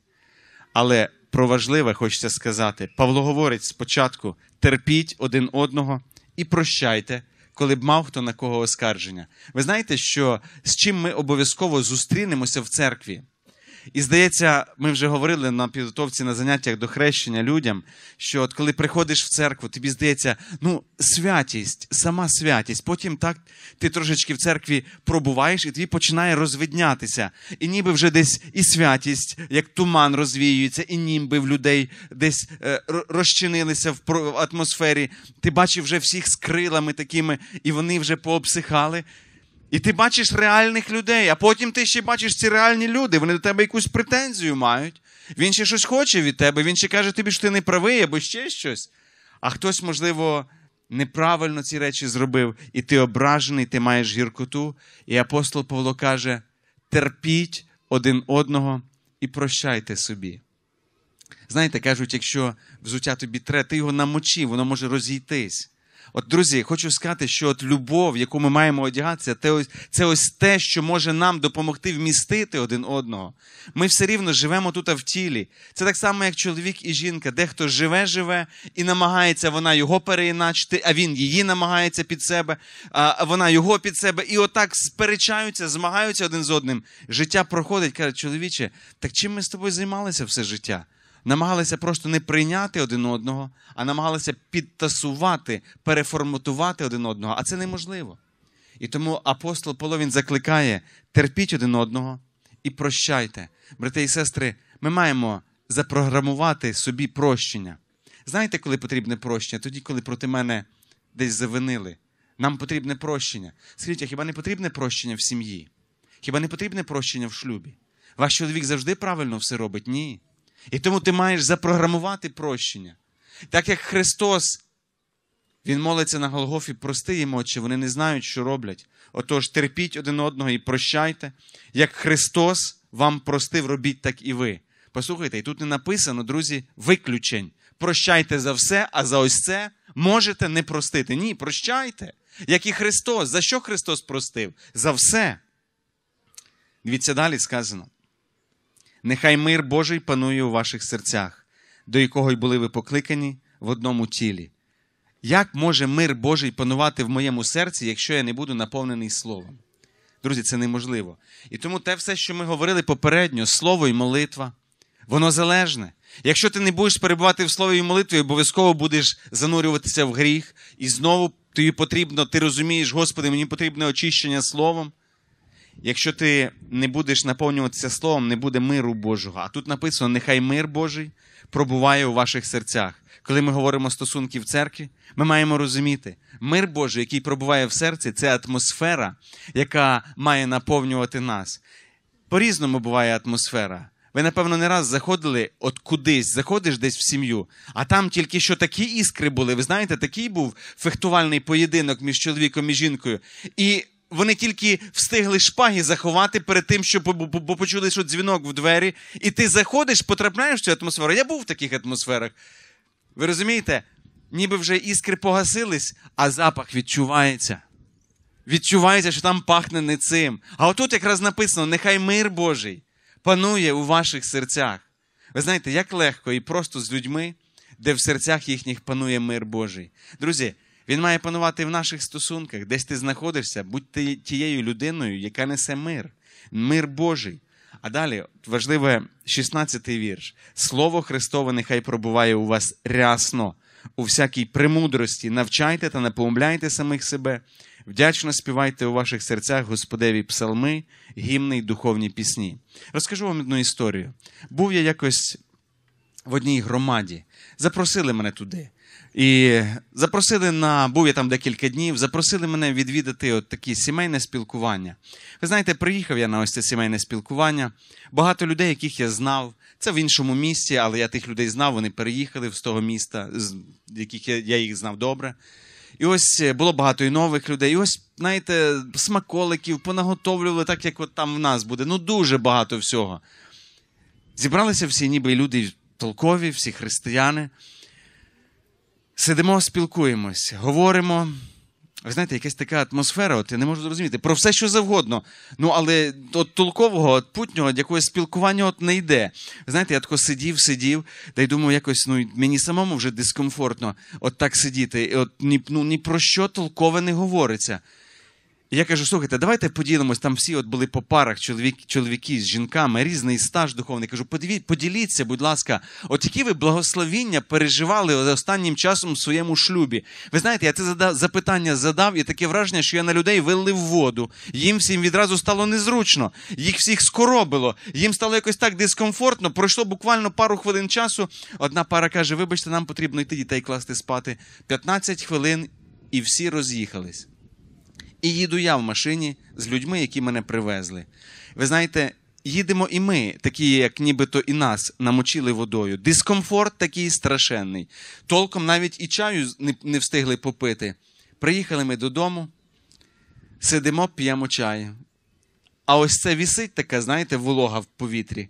Але про важливе хочеться сказати. Павло говорить спочатку: терпіть один одного і прощайте, коли б мав хто на кого оскарження. Ви знаєте, що з чим ми обов'язково зустрінемося в церкві? І здається, ми вже говорили на підготовці на заняттях до хрещення людям, що от коли приходиш в церкву, тобі здається, святість, сама святість. Потім так ти трошечки в церкві пробуваєш, і тобі починає розвиднятися. І ніби вже десь і святість, як туман розвіюється, і ніби в людей десь розчинилися в атмосфері. Ти бачив вже всіх з крилами такими, і вони вже пообсихали. І ти бачиш реальних людей, а потім ти ще бачиш ці реальні люди, вони до тебе якусь претензію мають. Він ще щось хоче від тебе, він ще каже тобі, що ти не правий, або ще щось. А хтось, можливо, неправильно ці речі зробив, і ти ображений, ти маєш гіркоту. І апостол Павло каже: терпіть один одного і прощайте собі. Знаєте, кажуть, якщо взуття тобі тре, ти його намочи, воно може розійтись. От, друзі, хочу сказати, що от любов, яку ми маємо одягатися, це ось те, що може нам допомогти вмістити один одного. Ми все рівно живемо тут в тілі. Це так само, як чоловік і жінка. Дехто живе і намагається вона його переіначити, а він її намагається під себе, а вона його під себе. І отак сперечаються, змагаються один з одним. Життя проходить, каже: чоловіче, так чим ми з тобою займалися все життя? Намагалися просто не прийняти один одного, а намагалися підтасувати, переформатувати один одного. А це неможливо. І тому апостол Павло, він закликає: терпіть один одного і прощайте. Брати і сестри, ми маємо запрограмувати собі прощення. Знаєте, коли потрібне прощення? Тоді, коли проти мене десь завинили. Нам потрібне прощення. Скажіть, а хіба не потрібне прощення в сім'ї? Хіба не потрібне прощення в шлюбі? Ваш чоловік завжди правильно все робить? Ні. І тому ти маєш запрограмувати прощення. Так як Христос, Він молиться на Голгофі: прости їм, Отче, вони не знають, що роблять. Отож, терпіть один одного і прощайте. Як Христос вам простив, робіть так і ви. Послухайте, і тут не написано, друзі, виключень. Прощайте за все, а за ось це можете не простити. Ні, прощайте. Як і Христос. За що Христос простив? За все. Дивіться, далі сказано: нехай мир Божий панує у ваших серцях, до якого й були ви покликані в одному тілі. Як може мир Божий панувати в моєму серці, якщо я не буду наповнений Словом? Друзі, це неможливо. І тому те все, що ми говорили попередньо, Слово і молитва, воно залежне. Якщо ти не будеш перебувати в Слові і молитві, обов'язково будеш занурюватися в гріх, і знову тобі потрібно, ти розумієш: Господи, мені потрібне очищення Словом. Якщо ти не будеш наповнюватися Словом, не буде миру Божого. А тут написано: нехай мир Божий пробуває у ваших серцях. Коли ми говоримо стосунки в церкві, ми маємо розуміти: мир Божий, який пробуває в серці, це атмосфера, яка має наповнювати нас. По-різному буває атмосфера. Ви, напевно, не раз заходили от кудись, заходиш десь в сім'ю, а там тільки що такі іскри були. Ви знаєте, такий був фехтувальний поєдинок між чоловіком і жінкою. І вони тільки встигли шпаги заховати перед тим, що почули, що дзвінок в двері. І ти заходиш, потрапляєш в цю атмосферу. Я був в таких атмосферах. Ви розумієте? Ніби вже іскри погасились, а запах відчувається. Відчувається, що там пахне не цим. А отут якраз написано: нехай мир Божий панує у ваших серцях. Ви знаєте, як легко і просто з людьми, де в серцях їхніх панує мир Божий. Друзі, він має панувати в наших стосунках. Десь ти знаходишся, будь ти тією людиною, яка несе мир. Мир Божий. А далі важливе 16-й вірш. Слово Христове нехай пробуває у вас рясно, у всякій премудрості. Навчайте та напомляйте самих себе, Вдячно співайте у ваших серцях Господеві псалми, гімни й духовні пісні. Розкажу вам одну історію. Був я якось в одній громаді. Запросили мене туди. І був я там декілька днів, запросили мене відвідати от такі сімейне спілкування. Ви знаєте, приїхав я на ось це сімейне спілкування. Багато людей, яких я знав, це в іншому місті, але я тих людей знав, вони переїхали з того міста, з яких я їх знав добре. І ось було багато і нових людей. І ось, знаєте, смаколиків понаготовлювали, так як от там в нас буде. Ну, дуже багато всього. Зібралися всі ніби люди толкові, всі християни. Сидимо, спілкуємось, говоримо. Ви знаєте, якась така атмосфера, от я не можу зрозуміти, про все, що завгодно. Ну, але от толкового, от путнього, от якогось спілкування от не йде. Ви знаєте, я тако сидів, та й думаю, якось, мені самому вже дискомфортно от так сидіти. І от ні про що толкове не говориться. І я кажу, слухайте, давайте поділимось, там всі от були по парах, чоловіки з жінками, різний стаж духовний. Кажу, поділіться, будь ласка, от які ви благословіння переживали останнім часом в своєму шлюбі. Ви знаєте, я це запитання задав, і таке враження, що я на людей вилив воду. Їм всім відразу стало незручно, їх всіх скоробило, їм стало якось так дискомфортно. Пройшло буквально пару хвилин часу, одна пара каже, вибачте, нам потрібно йти дітей класти спати. 15 хвилин і всі роз'їхались. І їду я в машині з людьми, які мене привезли. Ви знаєте, їдемо і ми, такі, як нібито і нас, намочили водою. Дискомфорт такий страшенний. Толком навіть і чаю не встигли попити. Приїхали ми додому, сидимо, п'ємо чай. А ось це вісить така, знаєте, волога в повітрі.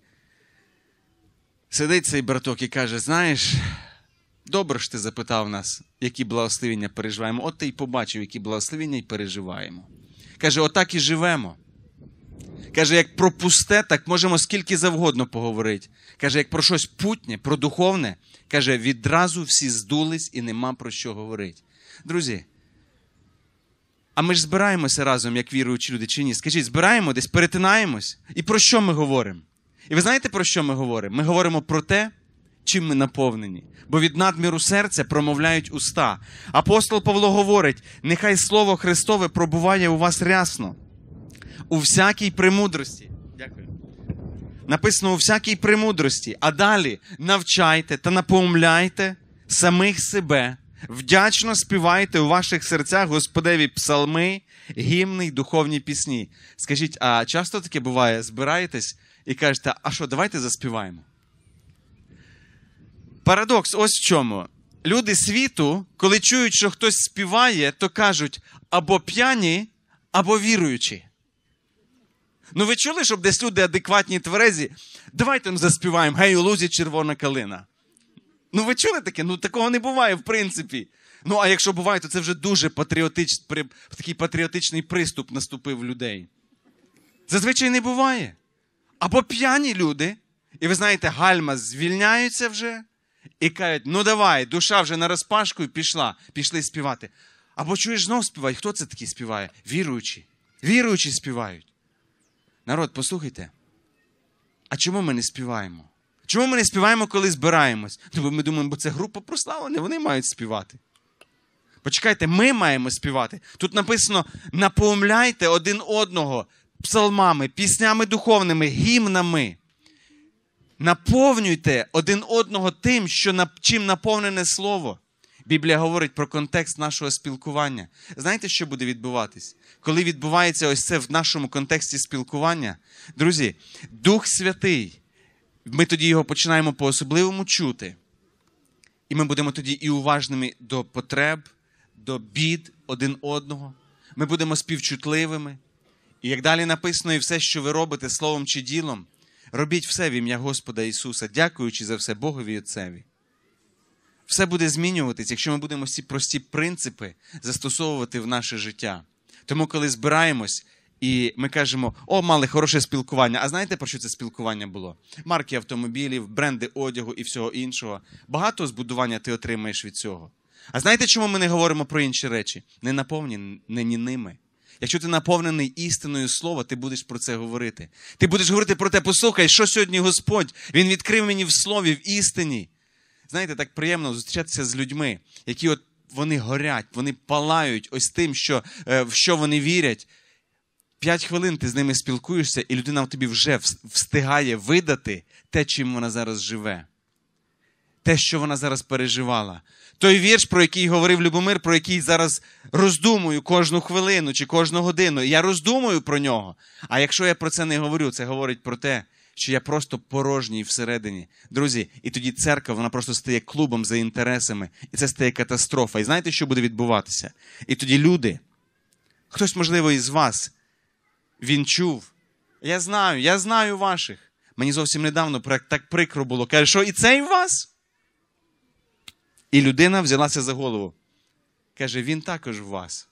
Сидить цей браток і каже, знаєш, добре ж ти запитав нас, які благословення переживаємо. От ти й побачив, які благословення й переживаємо. Каже, отак і живемо. Каже, як про пусте, так можемо скільки завгодно поговорити. Каже, як про щось путнє, про духовне. Каже, відразу всі здулись і нема про що говорити. Друзі, а ми ж збираємося разом, як віруючі люди, чи ні? Скажіть, збираємо десь, перетинаємось? І про що ми говоримо? І ви знаєте, про що ми говоримо? Ми говоримо про те, чим ми наповнені. Бо від надміру серця промовляють уста. Апостол Павло говорить, нехай слово Христове пробуває у вас рясно. У всякій премудрості. Дякую. Написано у всякій премудрості. А далі навчайте та напомляйте самих себе. Вдячно співайте у ваших серцях Господеві псалми, гімни й духовні пісні. Скажіть, а часто таке буває, збираєтесь і кажете, а що, давайте заспіваємо? Парадокс ось в чому. Люди світу, коли чують, що хтось співає, то кажуть, або п'яні, або віруючі. Ну ви чули, щоб десь люди адекватні, тверезі, давайте заспіваємо, гей, у лузі червона калина. Ну ви чули таке? Ну такого не буває, в принципі. Ну а якщо буває, то це вже дуже такий патріотичний приступ наступив в людей. Зазвичай не буває. Або п'яні люди, і ви знаєте, гальма звільняються вже, і кажуть, ну давай, душа вже нарозпашку і пішли співати. Або чуєш, знов співають. Хто це такі співає? Віруючі. Віруючі співають. Народ, послухайте. А чому ми не співаємо? Чому ми не співаємо, коли збираємось? Ну, бо ми думаємо, бо це група прославлення, вони мають співати. Почекайте, ми маємо співати. Тут написано, напомляйте один одного псалмами, піснями духовними, гімнами. Наповнюйте один одного тим, чим наповнене слово. Біблія говорить про контекст нашого спілкування. Знаєте, що буде відбуватись? Коли відбувається ось це в нашому контексті спілкування, друзі, Дух Святий, ми тоді його починаємо по-особливому чути. І ми будемо тоді і уважними до потреб, до бід один одного. Ми будемо співчутливими. І як далі написано, і все, що ви робите словом чи ділом, робіть все в ім'я Господа Ісуса, дякуючи за все Богові і Отцеві. Все буде змінюватись, якщо ми будемо ці прості принципи застосовувати в наше життя. Тому, коли збираємось і ми кажемо, о, мали хороше спілкування. А знаєте, про що це спілкування було? Марки автомобілів, бренди одягу і всього іншого. Багато збудування ти отримаєш від цього. А знаєте, чому ми не говоримо про інші речі? Не наповнені ними. Якщо ти наповнений істиною слова, ти будеш про це говорити. Ти будеш говорити про те, послухай, що сьогодні Господь, Він відкрив мені в слові, в істині. Знаєте, так приємно зустрічатися з людьми, які от вони горять, вони палають ось тим, в що вони вірять. 5 хвилин ти з ними спілкуєшся, і людина в тобі вже встигає видати те, чим вона зараз живе. Те, що вона зараз переживала. Той вірш, про який говорив Любомир, про який зараз роздумую кожну хвилину чи кожну годину. Я роздумую про нього. А якщо я про це не говорю, це говорить про те, що я просто порожній всередині. Друзі, і тоді церква, вона просто стає клубом за інтересами. І це стає катастрофа. І знаєте, що буде відбуватися? І тоді люди, хтось, можливо, із вас, він чув. Я знаю ваших. Мені зовсім недавно так прикро було. Каже, що і цей в вас? І людина взялася за голову. Каже, він також в вас.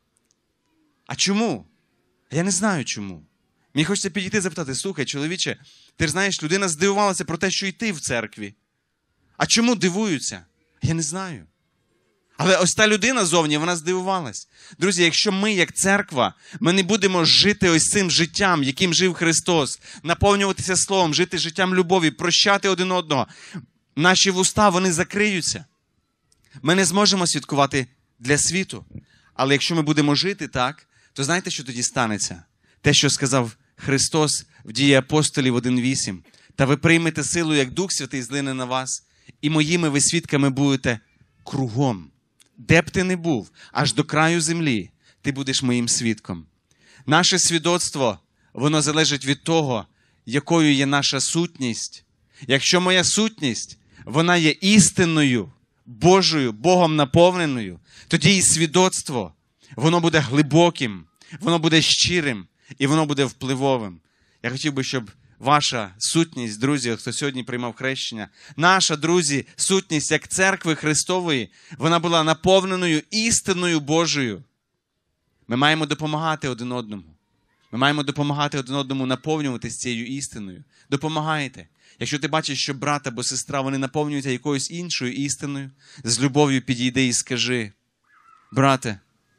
А чому? Я не знаю чому. Мені хочеться підійти і запитати, слухай, чоловіче, ти ж знаєш, людина здивувалася про те, що і ти в церкві. А чому дивуються? Я не знаю. Але ось та людина зовні, вона здивувалась. Друзі, якщо ми, як церква, ми не будемо жити ось цим життям, яким жив Христос, наповнюватися Словом, жити життям любові, прощати один одного, наші вуста, вони закриються. Ми не зможемо святкувати для світу. Але якщо ми будемо жити так, то знаєте, що тоді станеться? Те, що сказав Христос в Дії апостолів 1:8. Та ви приймете силу, як Дух Святий злине на вас, і моїми ви свідками будете кругом. Де б ти не був, аж до краю землі, ти будеш моїм свідком. Наше свідоцтво, воно залежить від того, якою є наша сутність. Якщо моя сутність, вона є істинною, Божою, Богом наповненою, тоді і свідоцтво, воно буде глибоким, воно буде щирим і воно буде впливовим. Я хотів би, щоб ваша сутність, друзі, хто сьогодні приймав хрещення, наша, друзі, сутність як церкви Христової, вона була наповненою істиною Божою. Ми маємо допомагати один одному. Ми маємо допомагати один одному наповнюватися цією істиною. Допомагайте. Якщо ти бачиш, що брат або сестра, вони наповнюються якоюсь іншою істиною, з любов'ю підійди і скажи: брате,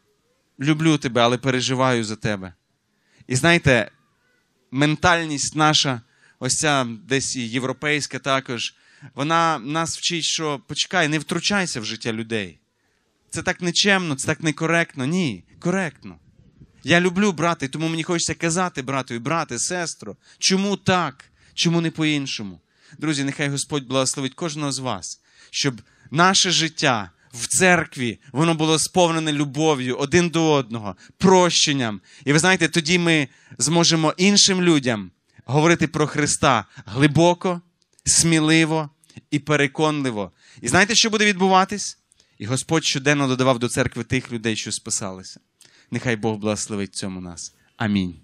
люблю тебе, але переживаю за тебе. І знаєте, ментальність наша, ось ця десь і європейська також, вона нас вчить, що почекай, не втручайся в життя людей. Це так нечемно, це так некоректно. Ні, коректно. Я люблю брата, і тому мені хочеться казати брату: брате, сестро, чому так? Чому не по-іншому? Друзі, нехай Господь благословить кожного з вас, щоб наше життя в церкві, воно було сповнене любов'ю один до одного, прощенням. І ви знаєте, тоді ми зможемо іншим людям говорити про Христа глибоко, сміливо і переконливо. І знаєте, що буде відбуватись? І Господь щоденно додавав до церкви тих людей, що спасалися. Нехай Бог благословить цьому нас. Амінь.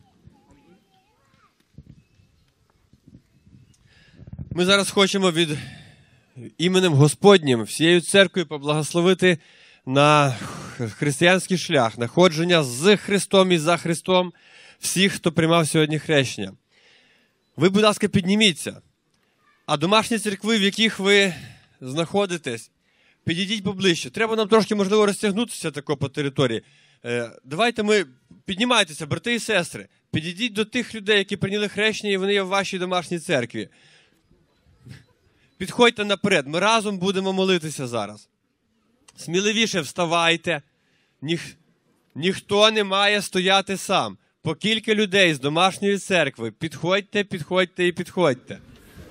Ми зараз хочемо від іменем Господнім всією церквою поблагословити на християнський шлях, находження з Христом і за Христом всіх, хто приймав сьогодні хрещення. Ви, будь ласка, підніміться. А домашні церкви, в яких ви знаходитесь, підійдіть поближче. Треба нам трошки, можливо, розтягнутися тако по території. Давайте ми, піднімайтеся, брати і сестри, підійдіть до тих людей, які прийняли хрещення, і вони є в вашій домашній церкві. Підходьте наперед, ми разом будемо молитися зараз. Сміливіше вставайте. Ніхто не має стояти сам. По кілька людей з домашньої церкви. Підходьте, підходьте і підходьте.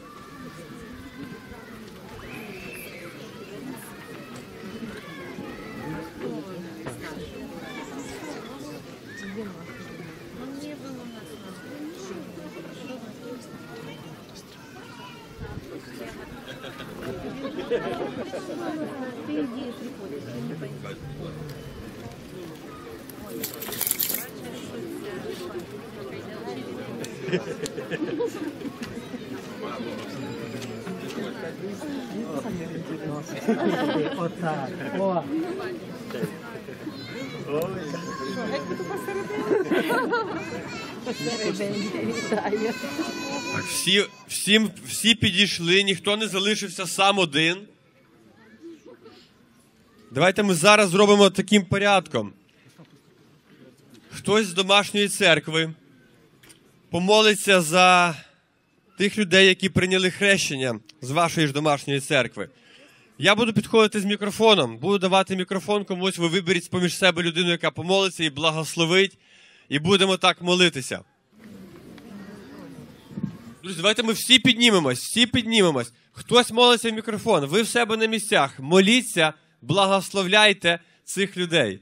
Отак. О. Так, всі підійшли, ніхто не залишився сам один. Давайте ми зараз зробимо таким порядком. Хтось з домашньої церкви помолиться за тих людей, які прийняли хрещення з вашої ж домашньої церкви. Я буду підходити з мікрофоном, буду давати мікрофон комусь, ви виберіть поміж себе людину, яка помолиться і благословить, і будемо так молитися. Друзі, давайте ми всі піднімемось. Хтось молиться в мікрофон, ви в себе на місцях, моліться, благословляйте цих людей.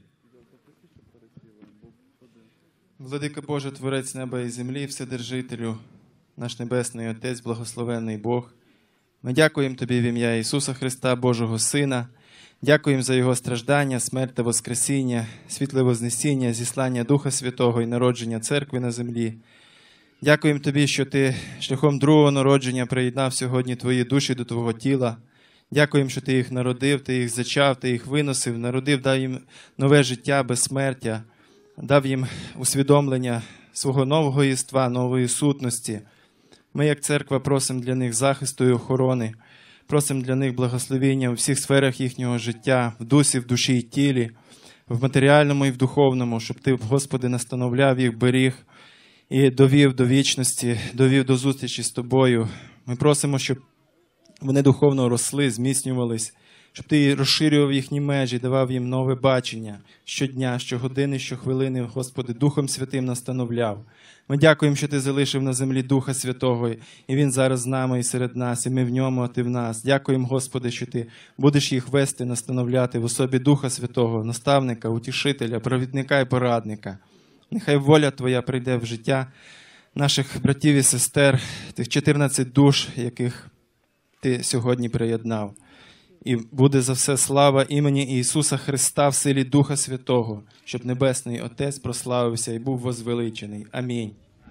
Владико Боже, Творець неба і землі, Вседержителю, наш Небесний Отець, благословенний Бог. Ми дякуємо Тобі в ім'я Ісуса Христа, Божого Сина. Дякуємо за Його страждання, смерть та воскресіння, світле вознесіння, зіслання Духа Святого і народження церкви на землі. Дякуємо Тобі, що Ти шляхом другого народження приєднав сьогодні Твої душі до Твого тіла. Дякуємо, що Ти їх народив, Ти їх зачав, Ти їх виносив, народив, дав їм нове життя, безсмертя, дав їм усвідомлення свого нового єства, нової сутності. Ми, як церква, просимо для них захисту і охорони, просимо для них благословення у всіх сферах їхнього життя, в дусі, в душі і тілі, в матеріальному і в духовному, щоб Ти, Господи, настановляв їх, беріг і довів до вічності, довів до зустрічі з Тобою. Ми просимо, щоб вони духовно росли, зміцнювались, щоб Ти розширював їхні межі, давав їм нове бачення щодня, щогодини, щохвилини, Господи, Духом Святим настановляв. Ми дякуємо, що Ти залишив на землі Духа Святого, і Він зараз з нами і серед нас, і ми в Ньому, а Ти в нас. Дякуємо, Господи, що Ти будеш їх вести, настановляти в особі Духа Святого, наставника, утішителя, провідника і порадника. Нехай воля Твоя прийде в життя наших братів і сестер, тих 14 душ, яких Ти сьогодні приєднав. І буде за все слава імені Ісуса Христа в силі Духа Святого, щоб Небесний Отець прославився і був возвеличений. Амінь.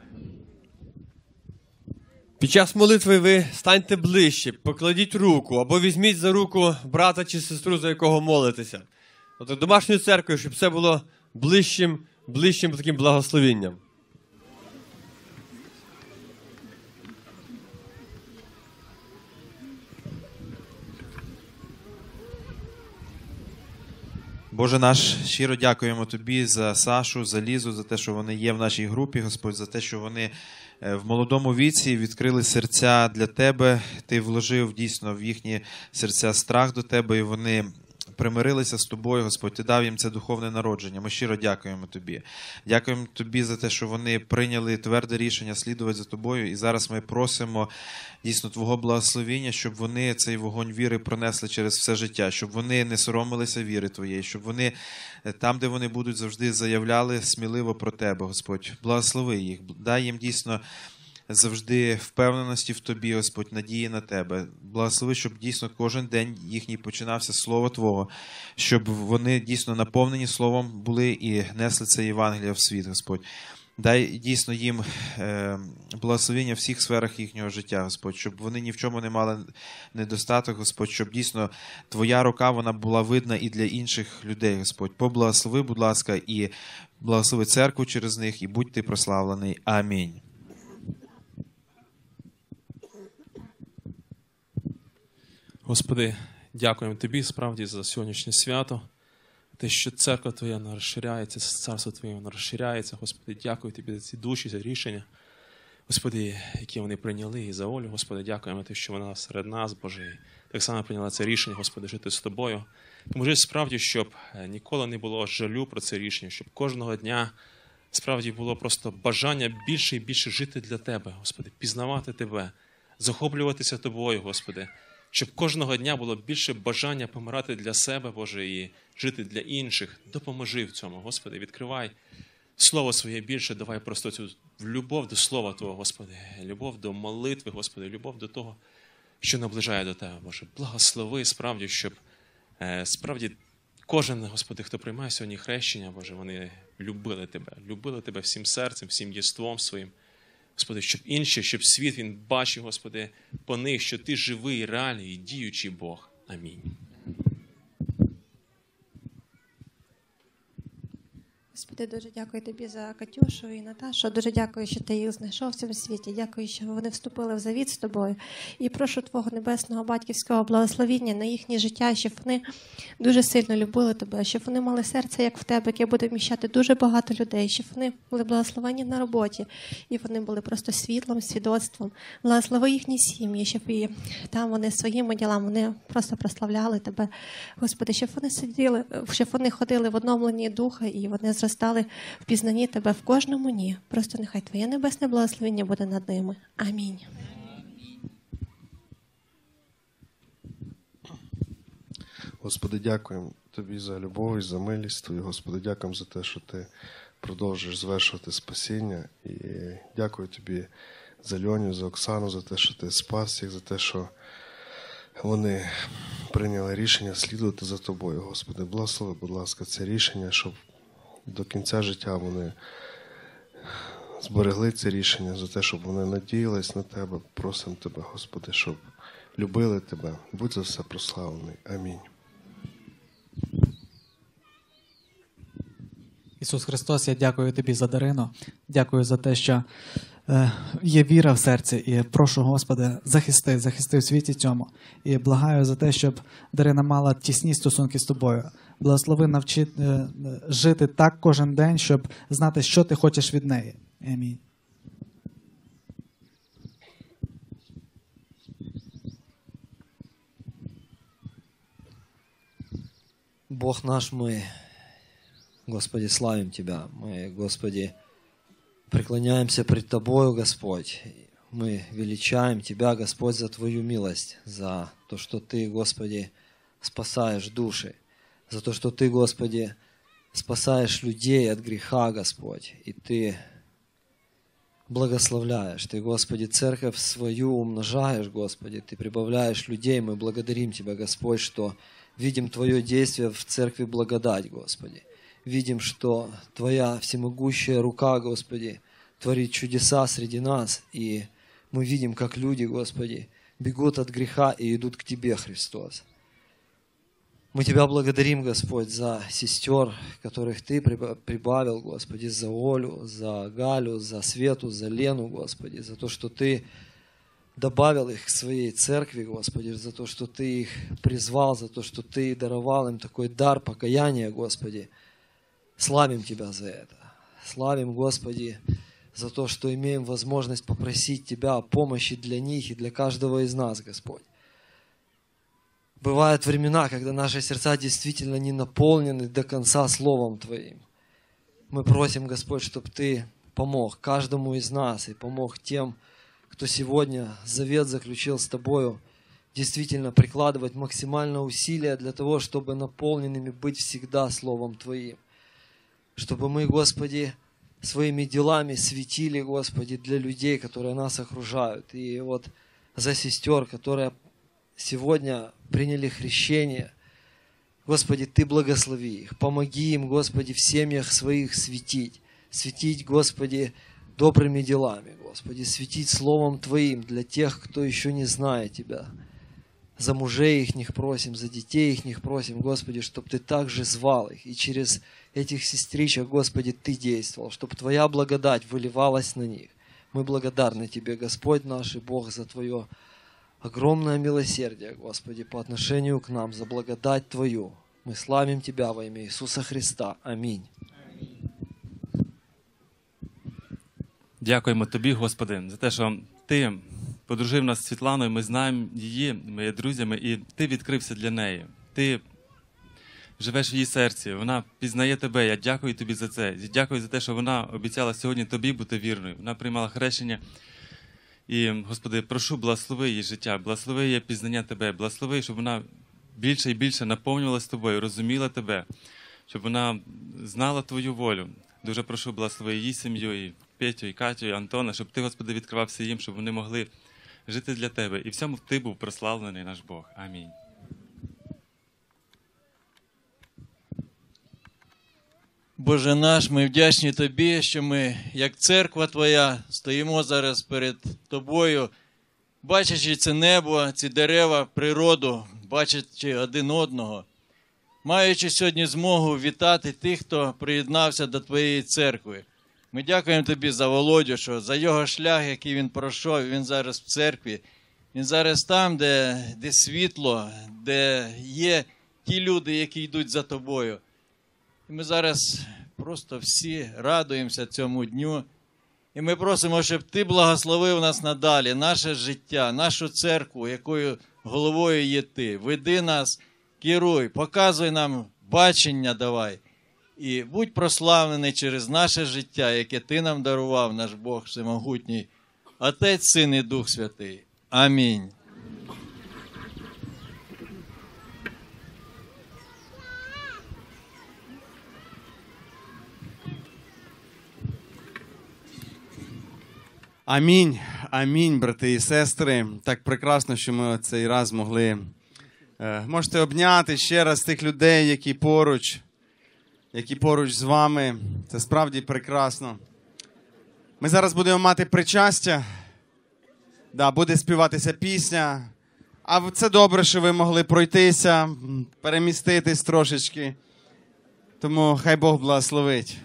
Під час молитви ви станьте ближче, покладіть руку або візьміть за руку брата чи сестру, за якого молитеся. От домашньою церквою, щоб це було ближчим таким благословінням. Боже наш, щиро дякуємо Тобі за Сашу, за Лізу, за те, що вони є в нашій групі, Господь, за те, що вони в молодому віці відкрили серця для Тебе. Ти вложив дійсно в їхні серця страх до Тебе, і вони примирилися з Тобою, Господь. Ти дав їм це духовне народження. Ми щиро дякуємо Тобі. Дякуємо Тобі за те, що вони прийняли тверде рішення слідувати за Тобою. І зараз ми просимо дійсно Твого благословіння, щоб вони цей вогонь віри пронесли через все життя, щоб вони не соромилися віри Твоєї, щоб вони там, де вони будуть, завжди заявляли сміливо про Тебе, Господь. Благослови їх, дай їм дійсно завжди впевненості в Тобі, Господь, надії на Тебе. Благослови, щоб дійсно кожен день їхній починався з Слова Твого, щоб вони дійсно наповнені Словом були і несли це Євангеліє в світ, Господь. Дай дійсно їм благословення в всіх сферах їхнього життя, Господь, щоб вони ні в чому не мали недостаток, Господь, щоб дійсно Твоя рука, вона була видна і для інших людей, Господь. Поблагослови, будь ласка, і благослови церкву через них, і будь Ти прославлений. Амінь. Господи, дякуємо Тобі справді за сьогоднішнє свято, те, що церква Твоя розширяється, царство Твоє розширяється. Господи, дякую Тобі за ці душі, за рішення, Господи, які вони прийняли, і за Олю, Господи, дякуємо Те, що вона серед нас, Боже, так само прийняла це рішення, Господи, жити з Тобою. Поможи справді, щоб ніколи не було жалю про це рішення, щоб кожного дня справді було просто бажання більше і більше жити для Тебе, Господи, пізнавати Тебе, захоплюватися Тобою, Господи, щоб кожного дня було більше бажання помирати для себе, Боже, і жити для інших. Допоможи в цьому, Господи, відкривай Слово Своє більше, давай просто цю любов до Слова Твого, Господи, любов до молитви, Господи, любов до того, що наближає до Тебе, Боже. Благослови справді, щоб справді кожен, Господи, хто приймає сьогодні хрещення, Боже, вони любили Тебе всім серцем, всім єством своїм. Господи, щоб інші, щоб світ він бачив, Господи, по них, що Ти живий, реальний і діючий Бог. Амінь. Господи, дуже дякую тобі за Катюшу і Наташу. Дуже дякую, що ти їх знайшов в цьому світі. Дякую, що вони вступили в завіт з тобою. І прошу Твого небесного батьківського благословіння на їхнє життя, щоб вони дуже сильно любили тебе, щоб вони мали серце, як в тебе, яке буде вміщати дуже багато людей, щоб вони були благословені на роботі, і вони були просто світлом, свідоцтвом. Благослови їхні сім'ї, щоб і там вони своїми ділами, вони просто прославляли тебе. Господи, щоб вони сиділи, щоб вони ходили в одномленні духа, і вони зростали в пізнанні тебе в кожному ні. Просто нехай Твоє небесне благословення буде над ними. Амінь. Господи, дякуємо Тобі за любов і за милість Твою. Господи, дякуємо за те, що Ти продовжуєш звершувати спасіння. І дякую Тобі за Льоню, за Оксану, за те, що Ти спас їх, за те, що вони прийняли рішення слідувати за Тобою. Господи, благослови, будь ласка, це рішення, щоб до кінця життя вони зберегли це рішення, за те, щоб вони надіялись на Тебе. Просимо Тебе, Господи, щоб любили Тебе. Будь за все прославлений. Амінь. Ісус Христос, я дякую Тобі за Дарину. Дякую за те, що є віра в серці. І прошу, Господи, захисти в світі цьому. І благаю за те, щоб Дарина мала тісні стосунки з Тобою. Благослови навчи жити так кожен день, щоб знати, що Ти хочеш від неї. Амінь. Бог наш, мы, Господи, славим Тебя. Мы, Господи, преклоняемся пред Тобою, Господь. Мы величаем Тебя, Господь, за Твою милость, за то, что Ты, Господи, спасаешь души, за то, что Ты, Господи, спасаешь людей от греха, Господь, и Ты благословляешь. Ты, Господи, церковь свою умножаешь, Господи, Ты прибавляешь людей. Мы благодарим Тебя, Господь, что видим Твое действие в церкви благодать, Господи. Видим, что Твоя всемогущая рука, Господи, творит чудеса среди нас. И мы видим, как люди, Господи, бегут от греха и идут к Тебе, Христос. Мы Тебя благодарим, Господь, за сестер, которых Ты прибавил, Господи, за Олю, за Галю, за Свету, за Лену, Господи, за то, что Ты добавил их к своей церкви, Господи, за то, что Ты их призвал, за то, что Ты даровал им такой дар покаяния, Господи. Славим Тебя за это. Славим, Господи, за то, что имеем возможность попросить Тебя о помощи для них и для каждого из нас, Господь. Бывают времена, когда наши сердца действительно не наполнены до конца Словом Твоим. Мы просим, Господь, чтобы Ты помог каждому из нас и помог тем, кто сегодня завет заключил с Тобою, действительно прикладывать максимально усилия для того, чтобы наполненными быть всегда Словом Твоим. Чтобы мы, Господи, своими делами светили, Господи, для людей, которые нас окружают. И вот за сестер, которые сегодня приняли хрещение, Господи, Ты благослови их. Помоги им, Господи, в семьях своих светить. Светить, Господи, добрыми делами, Господи, светить Словом Твоим для тех, кто еще не знает Тебя. За мужей их просим, за детей их просим, Господи, чтобы Ты также звал их. И через этих сестричек, Господи, Ты действовал, чтобы Твоя благодать выливалась на них. Мы благодарны Тебе, Господь наш и Бог, за Твое огромное милосердие, Господи, по отношению к нам, за благодать Твою. Мы славим Тебя во имя Иисуса Христа. Аминь. Дякуємо Тобі, Господи, за те, що Ти подружив нас з Світланою, ми знаємо її, ми є друзями, і Ти відкрився для неї. Ти живеш в її серці, вона пізнає Тебе. Я дякую Тобі за це. Я дякую за те, що вона обіцяла сьогодні Тобі бути вірною. Вона приймала хрещення. І, Господи, прошу, благослови її життя, благослови її пізнання Тебе, благослови, щоб вона більше і більше наповнювалася Тобою, розуміла Тебе, щоб вона знала Твою волю. Дуже прошу, благослови її сім'ю, і Петю, і Катю, і Антона, щоб Ти, Господи, відкривався їм, щоб вони могли жити для Тебе. І в цьому Ти був прославлений наш Бог. Амінь. Боже наш, ми вдячні Тобі, що ми, як церква Твоя, стоїмо зараз перед Тобою, бачачи це небо, ці дерева, природу, бачачи один одного. маючи сьогодні змогу вітати тих, хто приєднався до Твоєї церкви. Ми дякуємо Тобі за Володю, що за його шлях, який він пройшов, він зараз в церкві. Він зараз там, де світло, де є ті люди, які йдуть за Тобою. І ми зараз просто всі радуємося цьому дню. І ми просимо, щоб Ти благословив нас надалі, наше життя, нашу церкву, якою головою є Ти. Веди нас, керуй, показуй нам бачення давай. І будь прославлений через наше життя, яке Ти нам дарував, наш Бог всемогутній, Отець, Син і Дух Святий. Амінь. Амінь, амінь, брати і сестри. Так прекрасно, що ми цей раз могли. Можете обняти ще раз тих людей, які поруч з вами. Це справді прекрасно. Ми зараз будемо мати причастя. Да, буде співатися пісня. А це добре, що ви могли пройтися, переміститись трошечки. Тому хай Бог благословить.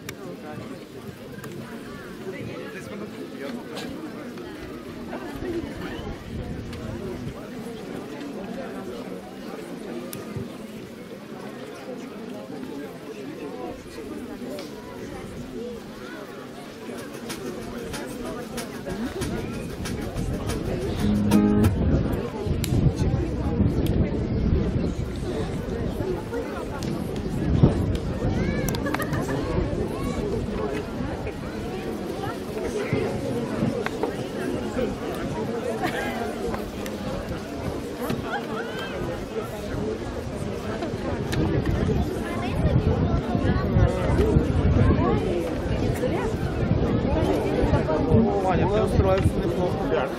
Ваня, ты устроился неплохо.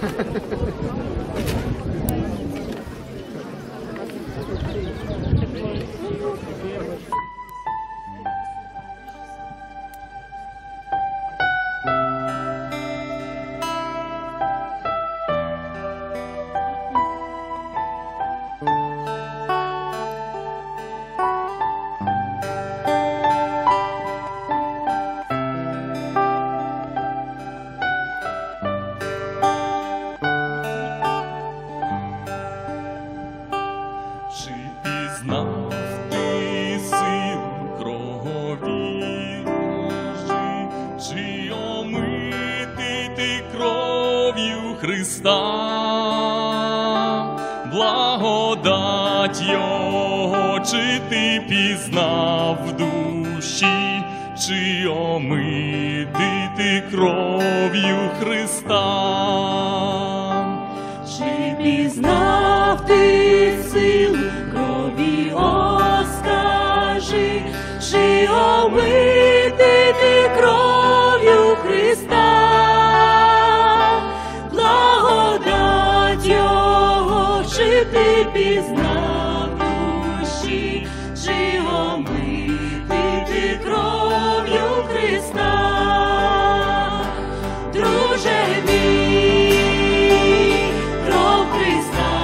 Благодать Його, чи ти пізнав в душі, чи омитий ти кров'ю Христа? Чи пізнав ти силу крові, о, скажи, чи омитий ти кров'ю Христа? Благодать Його, чи ти пізнав душі, чи омитий ти кров'ю Христа? Друже мій, кров Христа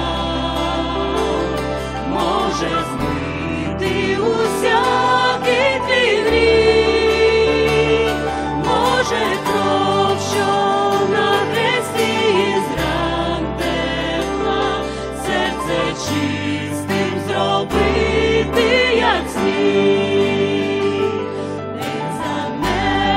може змити усякий твій гріх, може кров, що на хресті із ран текла, серце чистим зробити, як сніг. Не за мене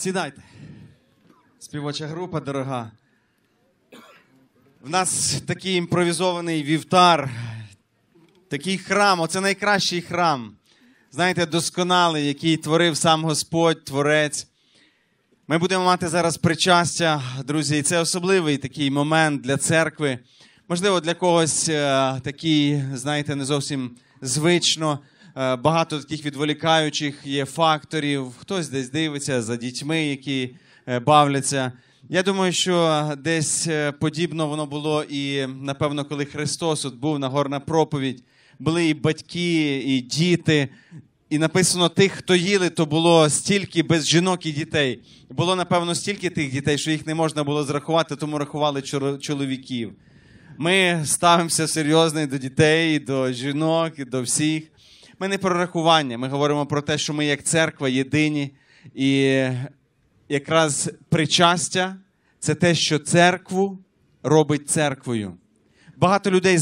Сідайте. Співоча група дорога. В нас такий імпровізований вівтар, такий храм, оце найкращий храм. Знаєте, досконалий, який творив сам Господь, Творець. Ми будемо мати зараз причастя, друзі, і це особливий такий момент для церкви. Можливо, для когось такий, знаєте, не зовсім звично. Багато таких відволікаючих є факторів. Хтось десь дивиться за дітьми, які бавляться. Я думаю, що десь подібно воно було і, напевно, коли Христос от був, Нагорна проповідь. Були і батьки, і діти. І написано, тих, хто їли, то було стільки без жінок і дітей. Було, напевно, стільки тих дітей, що їх не можна було зрахувати, тому рахували чоловіків. Ми ставимося серйозно і до дітей, і до жінок, і до всіх. Ми не про рахування, ми говоримо про те, що ми як церква єдині. І якраз причастя – це те, що церкву робить церквою. Багато людей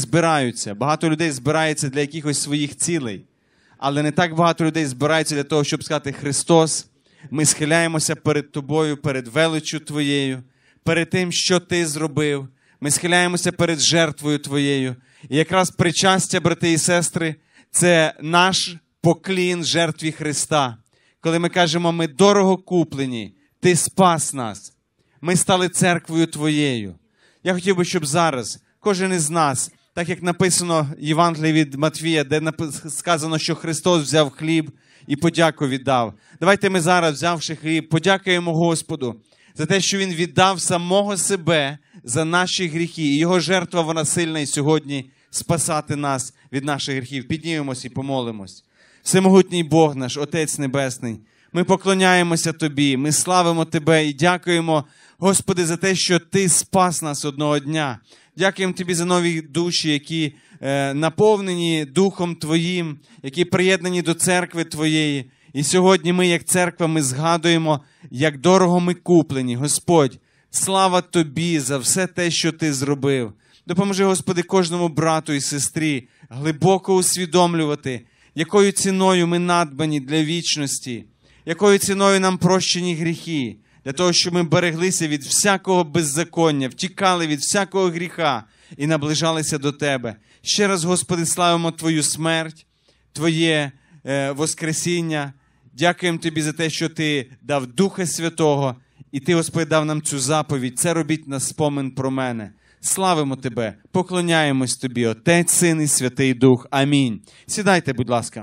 збираються для якихось своїх цілей. Але не так багато людей збираються для того, щоб сказати: Христос, ми схиляємося перед Тобою, перед величчю Твоєю, перед тим, що Ти зробив. Ми схиляємося перед жертвою Твоєю. І якраз причастя, брати і сестри, це наш поклін жертві Христа. Коли ми кажемо: ми дорого куплені, Ти спас нас, ми стали церквою Твоєю. Я хотів би, щоб зараз кожен із нас, так як написано в Євангелії від Матвія, де сказано, що Христос взяв хліб і подяку віддав. Давайте ми зараз, взявши хліб, подякуємо Господу за те, що Він віддав самого себе за наші гріхи. І Його жертва, вона сильна і сьогодні спасати нас від наших гріхів. Піднімемось і помолимось. Всемогутній Бог наш, Отець Небесний, ми поклоняємося Тобі, ми славимо Тебе і дякуємо, Господи, за те, що Ти спас нас одного дня. Дякуємо Тобі за нові душі, які наповнені Духом Твоїм, які приєднані до церкви Твоєї. І сьогодні ми, як церква, ми згадуємо, як дорого ми куплені. Господь, слава Тобі за все те, що Ти зробив. Допоможи, Господи, кожному брату і сестрі глибоко усвідомлювати, якою ціною ми надбані для вічності, якою ціною нам прощені гріхи, для того, щоб ми береглися від всякого беззаконня, втікали від всякого гріха і наближалися до Тебе. Ще раз, Господи, славимо Твою смерть, Твоє воскресіння. Дякуємо Тобі за те, що Ти дав Духа Святого, і Ти, Господи, дав нам цю заповідь. Це робіть на спомин про мене. Славимо Тебе, поклоняємось Тобі, Отець, Син і Святий Дух. Амінь. Сідайте, будь ласка.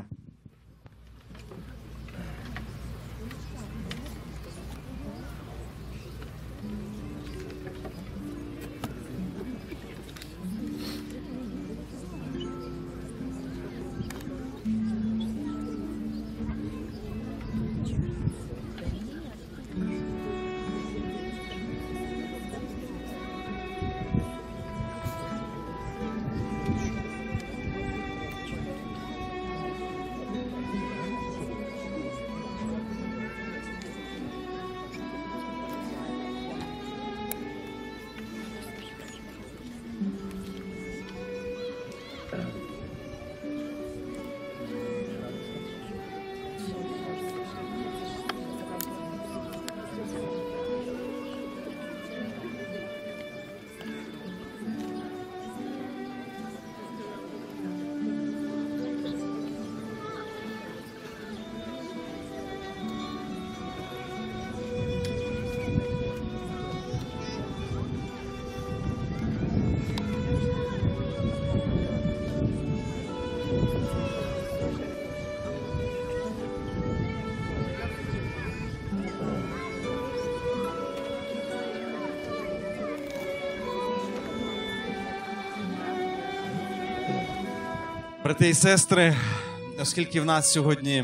Брати і сестри, оскільки в нас сьогодні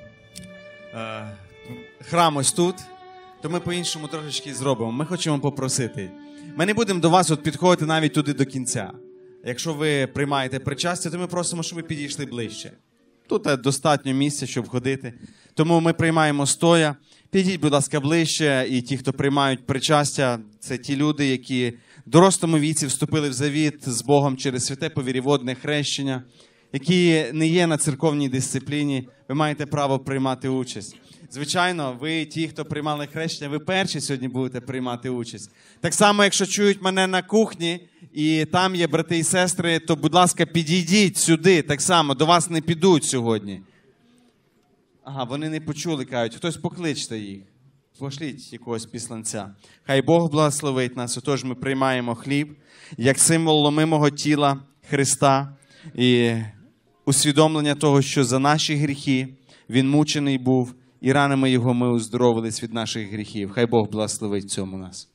храм ось тут, то ми по-іншому трошечки зробимо. Ми хочемо попросити. Ми не будемо до вас от підходити навіть туди до кінця. Якщо ви приймаєте причастя, то ми просимо, щоб ви підійшли ближче. Тут достатньо місця, щоб ходити. Тому ми приймаємо стоя. Підіть, будь ласка, ближче. І ті, хто приймають причастя, це ті люди, які в дорослому віці вступили в завіт з Богом через святе повір'єводне хрещення. які не є на церковній дисципліні, ви маєте право приймати участь. Звичайно, ви, ті, хто приймали хрещення, ви перші сьогодні будете приймати участь. Так само, якщо чують мене на кухні, і там є брати і сестри, то, будь ласка, підійдіть сюди, так само, до вас не підуть сьогодні. Ага, вони не почули, кажуть, хтось покличте їх. Пошліть якогось післанця. Хай Бог благословить нас. Отож ми приймаємо хліб, як символ ломимого тіла Христа і усвідомлення того, що за наші гріхи Він мучений був, і ранами Його ми уздоровились від наших гріхів. Хай Бог благословить цьому нас.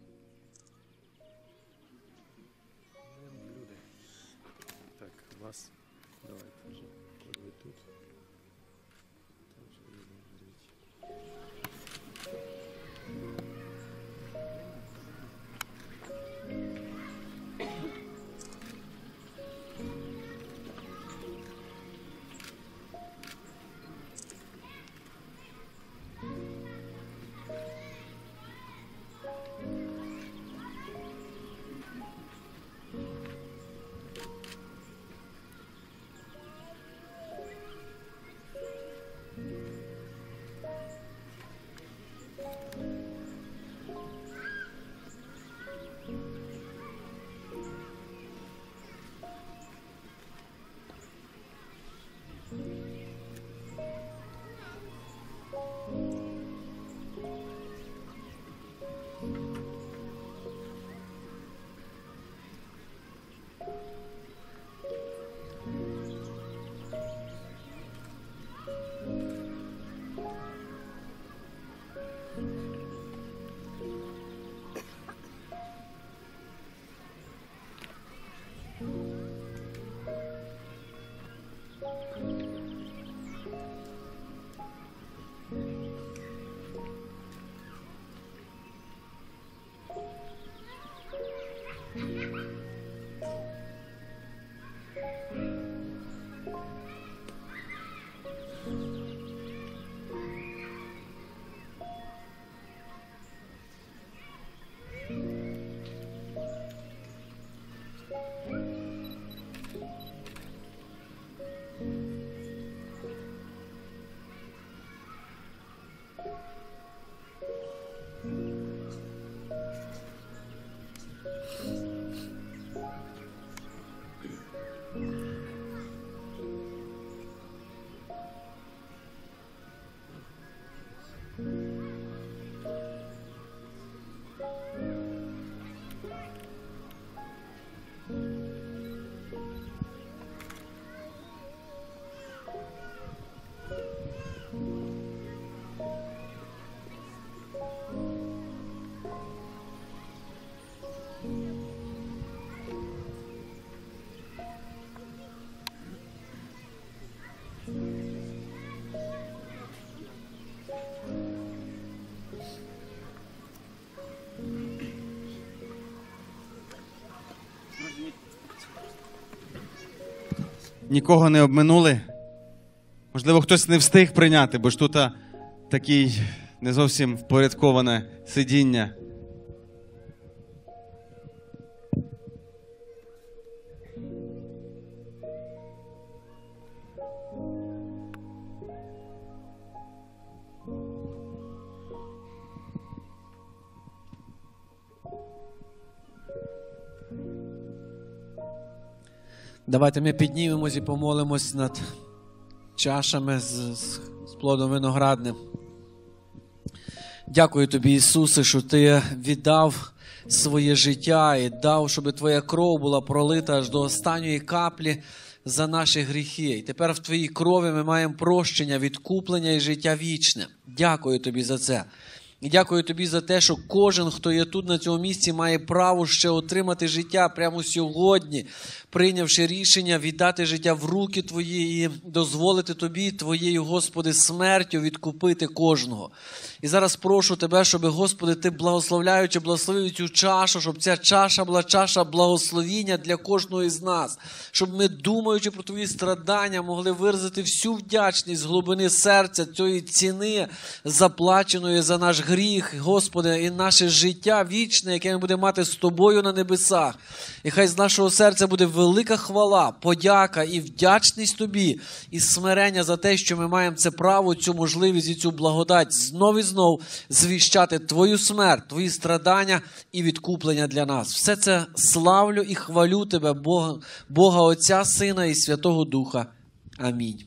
Так, вас, давайте вже, ви тут. Нікого не обминули? Можливо, хтось не встиг прийняти, бо ж тут такий не зовсім впорядковане сидіння. Давайте ми піднімемось і помолимось над чашами з плодом виноградним. Дякую тобі, Ісусе, що ти віддав своє життя і дав, щоб твоя кров була пролита аж до останньої каплі за наші гріхи. І тепер в твоїй крові ми маємо прощення, відкуплення і життя вічне. Дякую тобі за це. І дякую тобі за те, що кожен, хто є тут на цьому місці, має право ще отримати життя прямо сьогодні, прийнявши рішення віддати життя в руки твої і дозволити тобі, твоєю, Господи, смертю відкупити кожного. І зараз прошу тебе, щоб, Господи, ти благословляючи, благословив цю чашу, щоб ця чаша була чаша благословіння для кожного із нас, щоб ми, думаючи про твої страдання, могли виразити всю вдячність з глибини серця цієї ціни, заплаченої за наш гріх, Господи, і наше життя вічне, яке ми будемо мати з Тобою на небесах. І хай з нашого серця буде велика хвала, подяка і вдячність Тобі, і смирення за те, що ми маємо це право, цю можливість і цю благодать знов і знов звіщати Твою смерть, Твої страдання і відкуплення для нас. Все це славлю і хвалю Тебе, Бога Отця, Сина і Святого Духа. Амінь.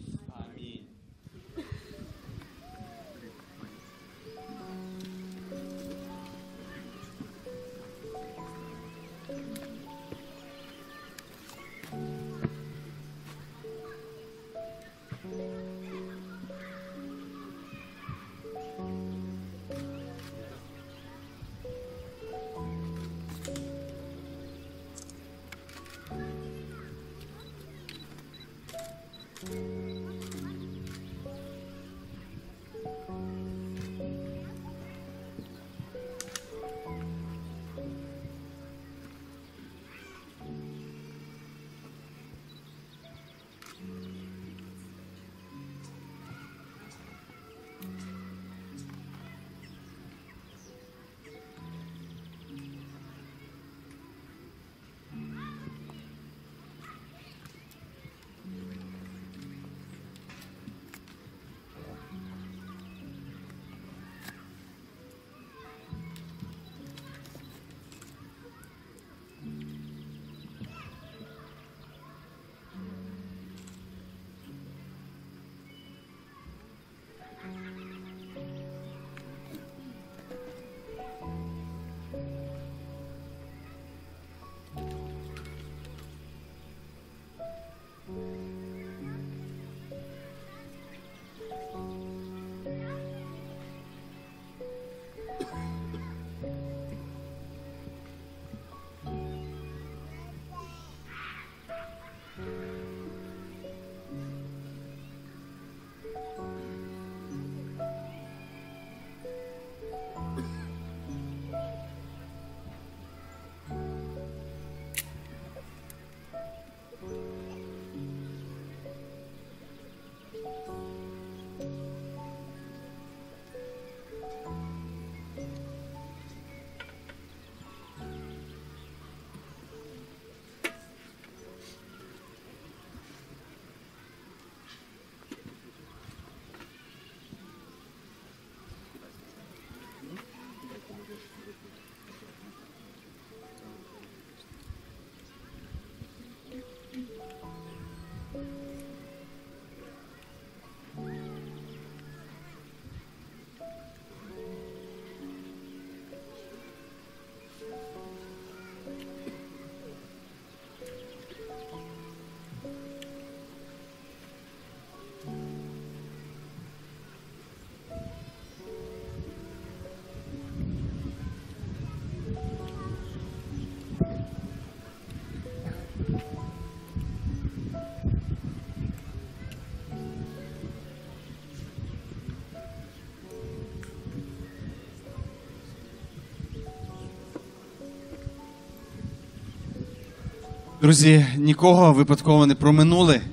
Друзі, нікого випадково не проминули.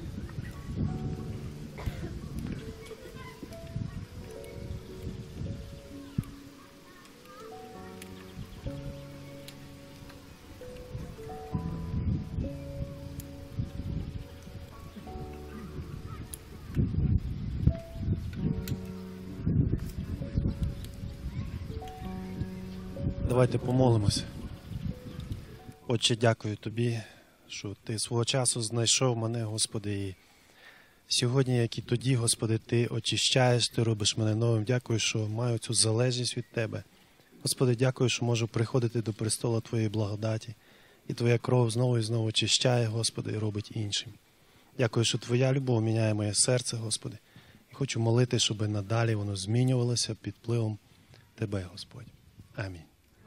Давайте помолимося. Отче, дякую Тобі, що Ти свого часу знайшов мене, Господи, і сьогодні, як і тоді, Господи, Ти очищаєш, Ти робиш мене новим. Дякую, що маю цю залежність від Тебе. Господи, дякую, що можу приходити до престола Твоєї благодаті, і Твоя кров знову і знову очищає, Господи, і робить іншим. Дякую, що Твоя любов міняє моє серце, Господи. І хочу молити, щоб надалі воно змінювалося під впливом Тебе, Господь. Амінь.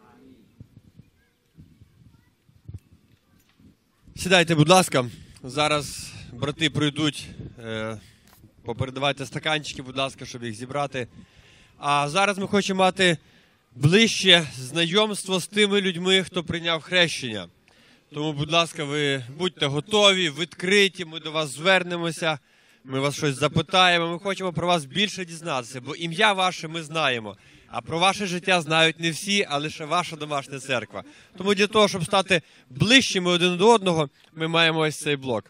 Сідайте, будь ласка. Зараз брати прийдуть, попередавайте стаканчики, будь ласка, щоб їх зібрати. А зараз ми хочемо мати ближче знайомство з тими людьми, хто прийняв хрещення. Тому, будь ласка, ви будьте готові, відкриті, ми до вас звернемося. ми вас щось запитаємо, ми хочемо про вас більше дізнатися, бо ім'я ваше ми знаємо. А про ваше життя знають не всі, а лише ваша домашня церква. Тому для того, щоб стати ближчими один до одного, ми маємо ось цей блок.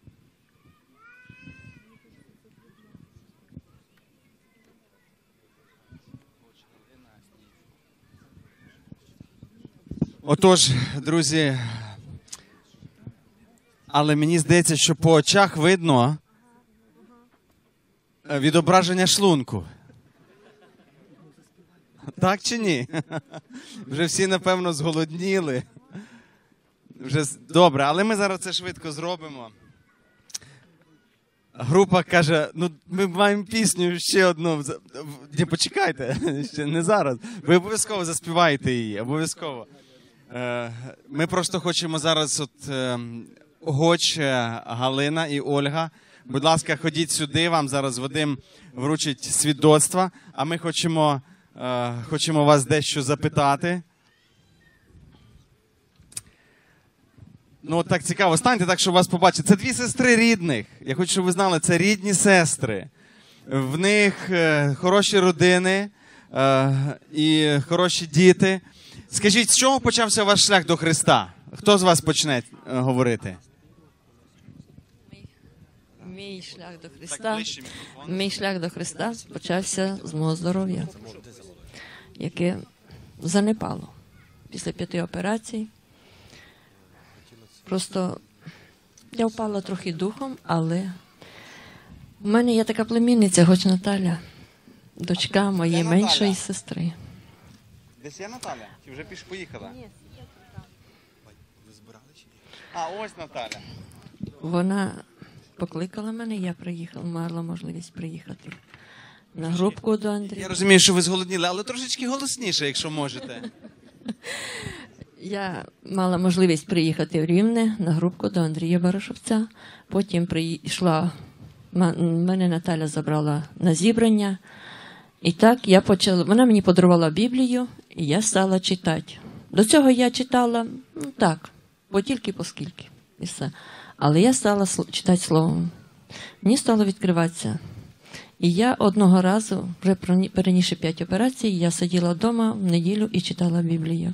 Отож, друзі, але мені здається, що по очах видно відображення шлунку. Так чи ні? Вже всі, напевно, зголодніли. Вже добре, але ми зараз це швидко зробимо. Група каже, ну ми маємо пісню ще одну. Ні, почекайте, ще не зараз. Ви обов'язково заспіваєте її, обов'язково. Ми просто хочемо зараз, Гоч, Галина і Ольга. Будь ласка, ходіть сюди, вам зараз Вадим вручить свідоцтва, а ми хочемо вас дещо запитати. Ну, так цікаво, станьте так, щоб вас побачити. Це дві сестри рідних. Я хочу, щоб ви знали, це рідні сестри. В них хороші родини і хороші діти. Скажіть, з чого почався ваш шлях до Христа? Хто з вас почне говорити? Мій шлях до Христа почався з мого здоров'я, яке занепало після 5 операцій. Просто я впала трохи духом, але в мене є така племінниця, Гоч Наталя, дочка моєї меншої сестри. Десь є Наталя? Чи вже поїхала? Ні, я тут. А, ось Наталя. Вона покликала мене, я приїхала, мала можливість приїхати на групку до Андрія. Я розумію, що ви зголодніли, але трошечки голосніше, якщо можете. Я мала можливість приїхати в Рівне на групку до Андрія Барашовця. Потім прийшла, мене Наталя забрала на зібрання. І так я почала, вона мені подарувала Біблію, і я стала читати. До цього я читала, ну так, бо тільки поскільки, і все. Але я стала читати словом. Мені стало відкриватися. І я одного разу, вже перенісши 5 операцій, я сиділа вдома в неділю і читала Біблію.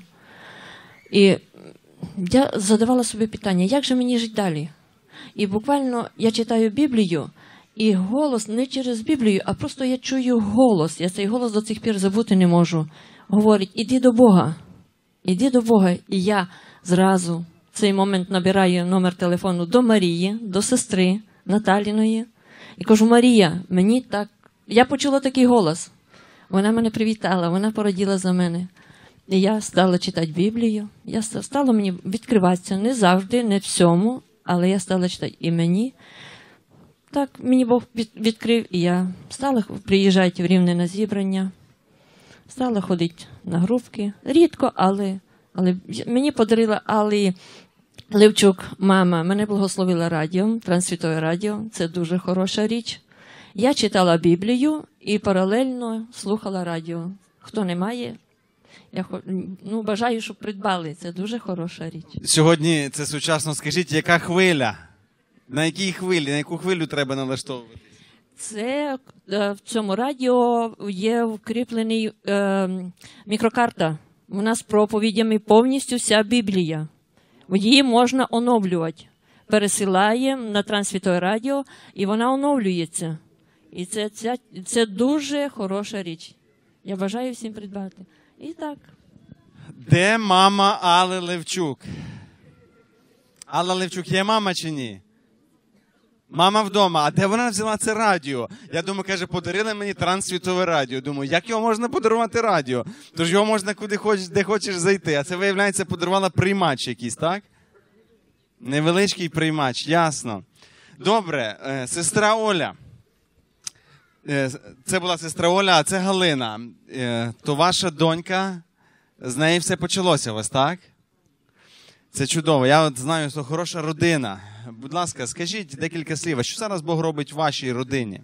І я задавала собі питання, як же мені жити далі? І буквально я читаю Біблію, і голос не через Біблію, а просто я чую голос. Я цей голос до цих пір забути не можу. Говорить, іди до Бога. Іди до Бога. І я зразу в цей момент набираю номер телефону до Марії, до сестри Наталіної. І кажу, Марія, мені так... Я почула такий голос. Вона мене привітала, вона пораділа за мене. І я стала читати Біблію. Стало мені відкриватися не завжди, не всьому, але я стала читати і мені. Так, мені Бог відкрив, і я стала приїжджати в Рівне на зібрання, стала ходити на групки. Рідко, але мені подарила Алі Левчук, мама, мене благословила радіо, Трансвітове радіо, це дуже хороша річ. Я читала Біблію і паралельно слухала радіо. Хто не має, я бажаю, щоб придбали, це дуже хороша річ. Сьогодні це сучасно, скажіть, яка хвиля? На якій хвилі, на яку хвилю треба налаштовувати? Це в цьому радіо є вкріплений мікрокарта. У нас з проповідями повністю вся Біблія. Її можна оновлювати. Пересилаємо на Трансвітове радіо, і вона оновлюється. І це дуже хороша річ. Я бажаю всім придбати. І так. Де мама Алли Левчук? Алла Левчук є мама чи ні? Мама вдома. А де вона взяла це радіо? Я думаю, каже, подарили мені Трансвітове радіо. Думаю, як його можна подарувати радіо? Тож його можна куди хочеш, де хочеш зайти. А це, виявляється, подарувала приймач якийсь, так? Невеличкий приймач, ясно. Добре, сестра Оля. Це була сестра Оля, а це Галина. То ваша донька, з неї все почалося у вас, так? Це чудово. Я от знаю, що хороша родина. Будь ласка, скажіть декілька слів. А що зараз Бог робить в вашій родині?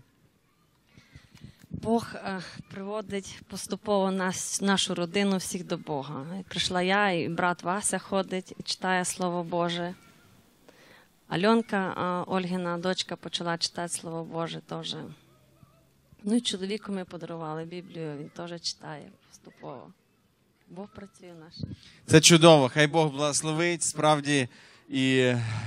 Бог приводить поступово нашу родину всіх до Бога. Прийшла я, і брат Вася ходить, і читає Слово Боже. Альонка, Ольгина дочка, почала читати Слово Боже теж. Ну і чоловіку ми подарували Біблію, він теж читає поступово. Бог працює наш. Це чудово. Хай Бог благословить справді і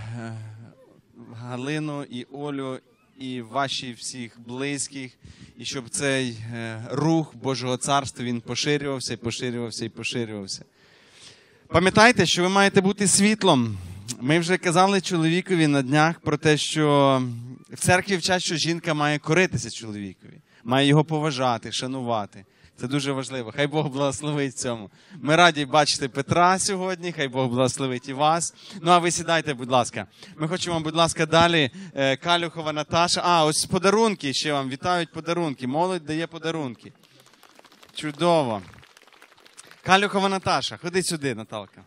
Галину, і Олю, і ваші всіх близьких, і щоб цей рух Божого Царства, він поширювався, і поширювався, і поширювався. Пам'ятайте, що ви маєте бути світлом. Ми вже казали чоловікові на днях про те, що в церкві вчать, що жінка має коритися чоловікові, має його поважати, шанувати. Це дуже важливо. Хай Бог благословить цьому. Ми раді бачити Петра сьогодні, хай Бог благословить і вас. Ну, а ви сідайте, будь ласка. Ми хочемо, будь ласка, далі. Калюхова Наташа. Ось подарунки ще вам. Вітають подарунки. Молодь дає подарунки. Чудово. Калюхова Наташа. Ходи сюди, Наталка.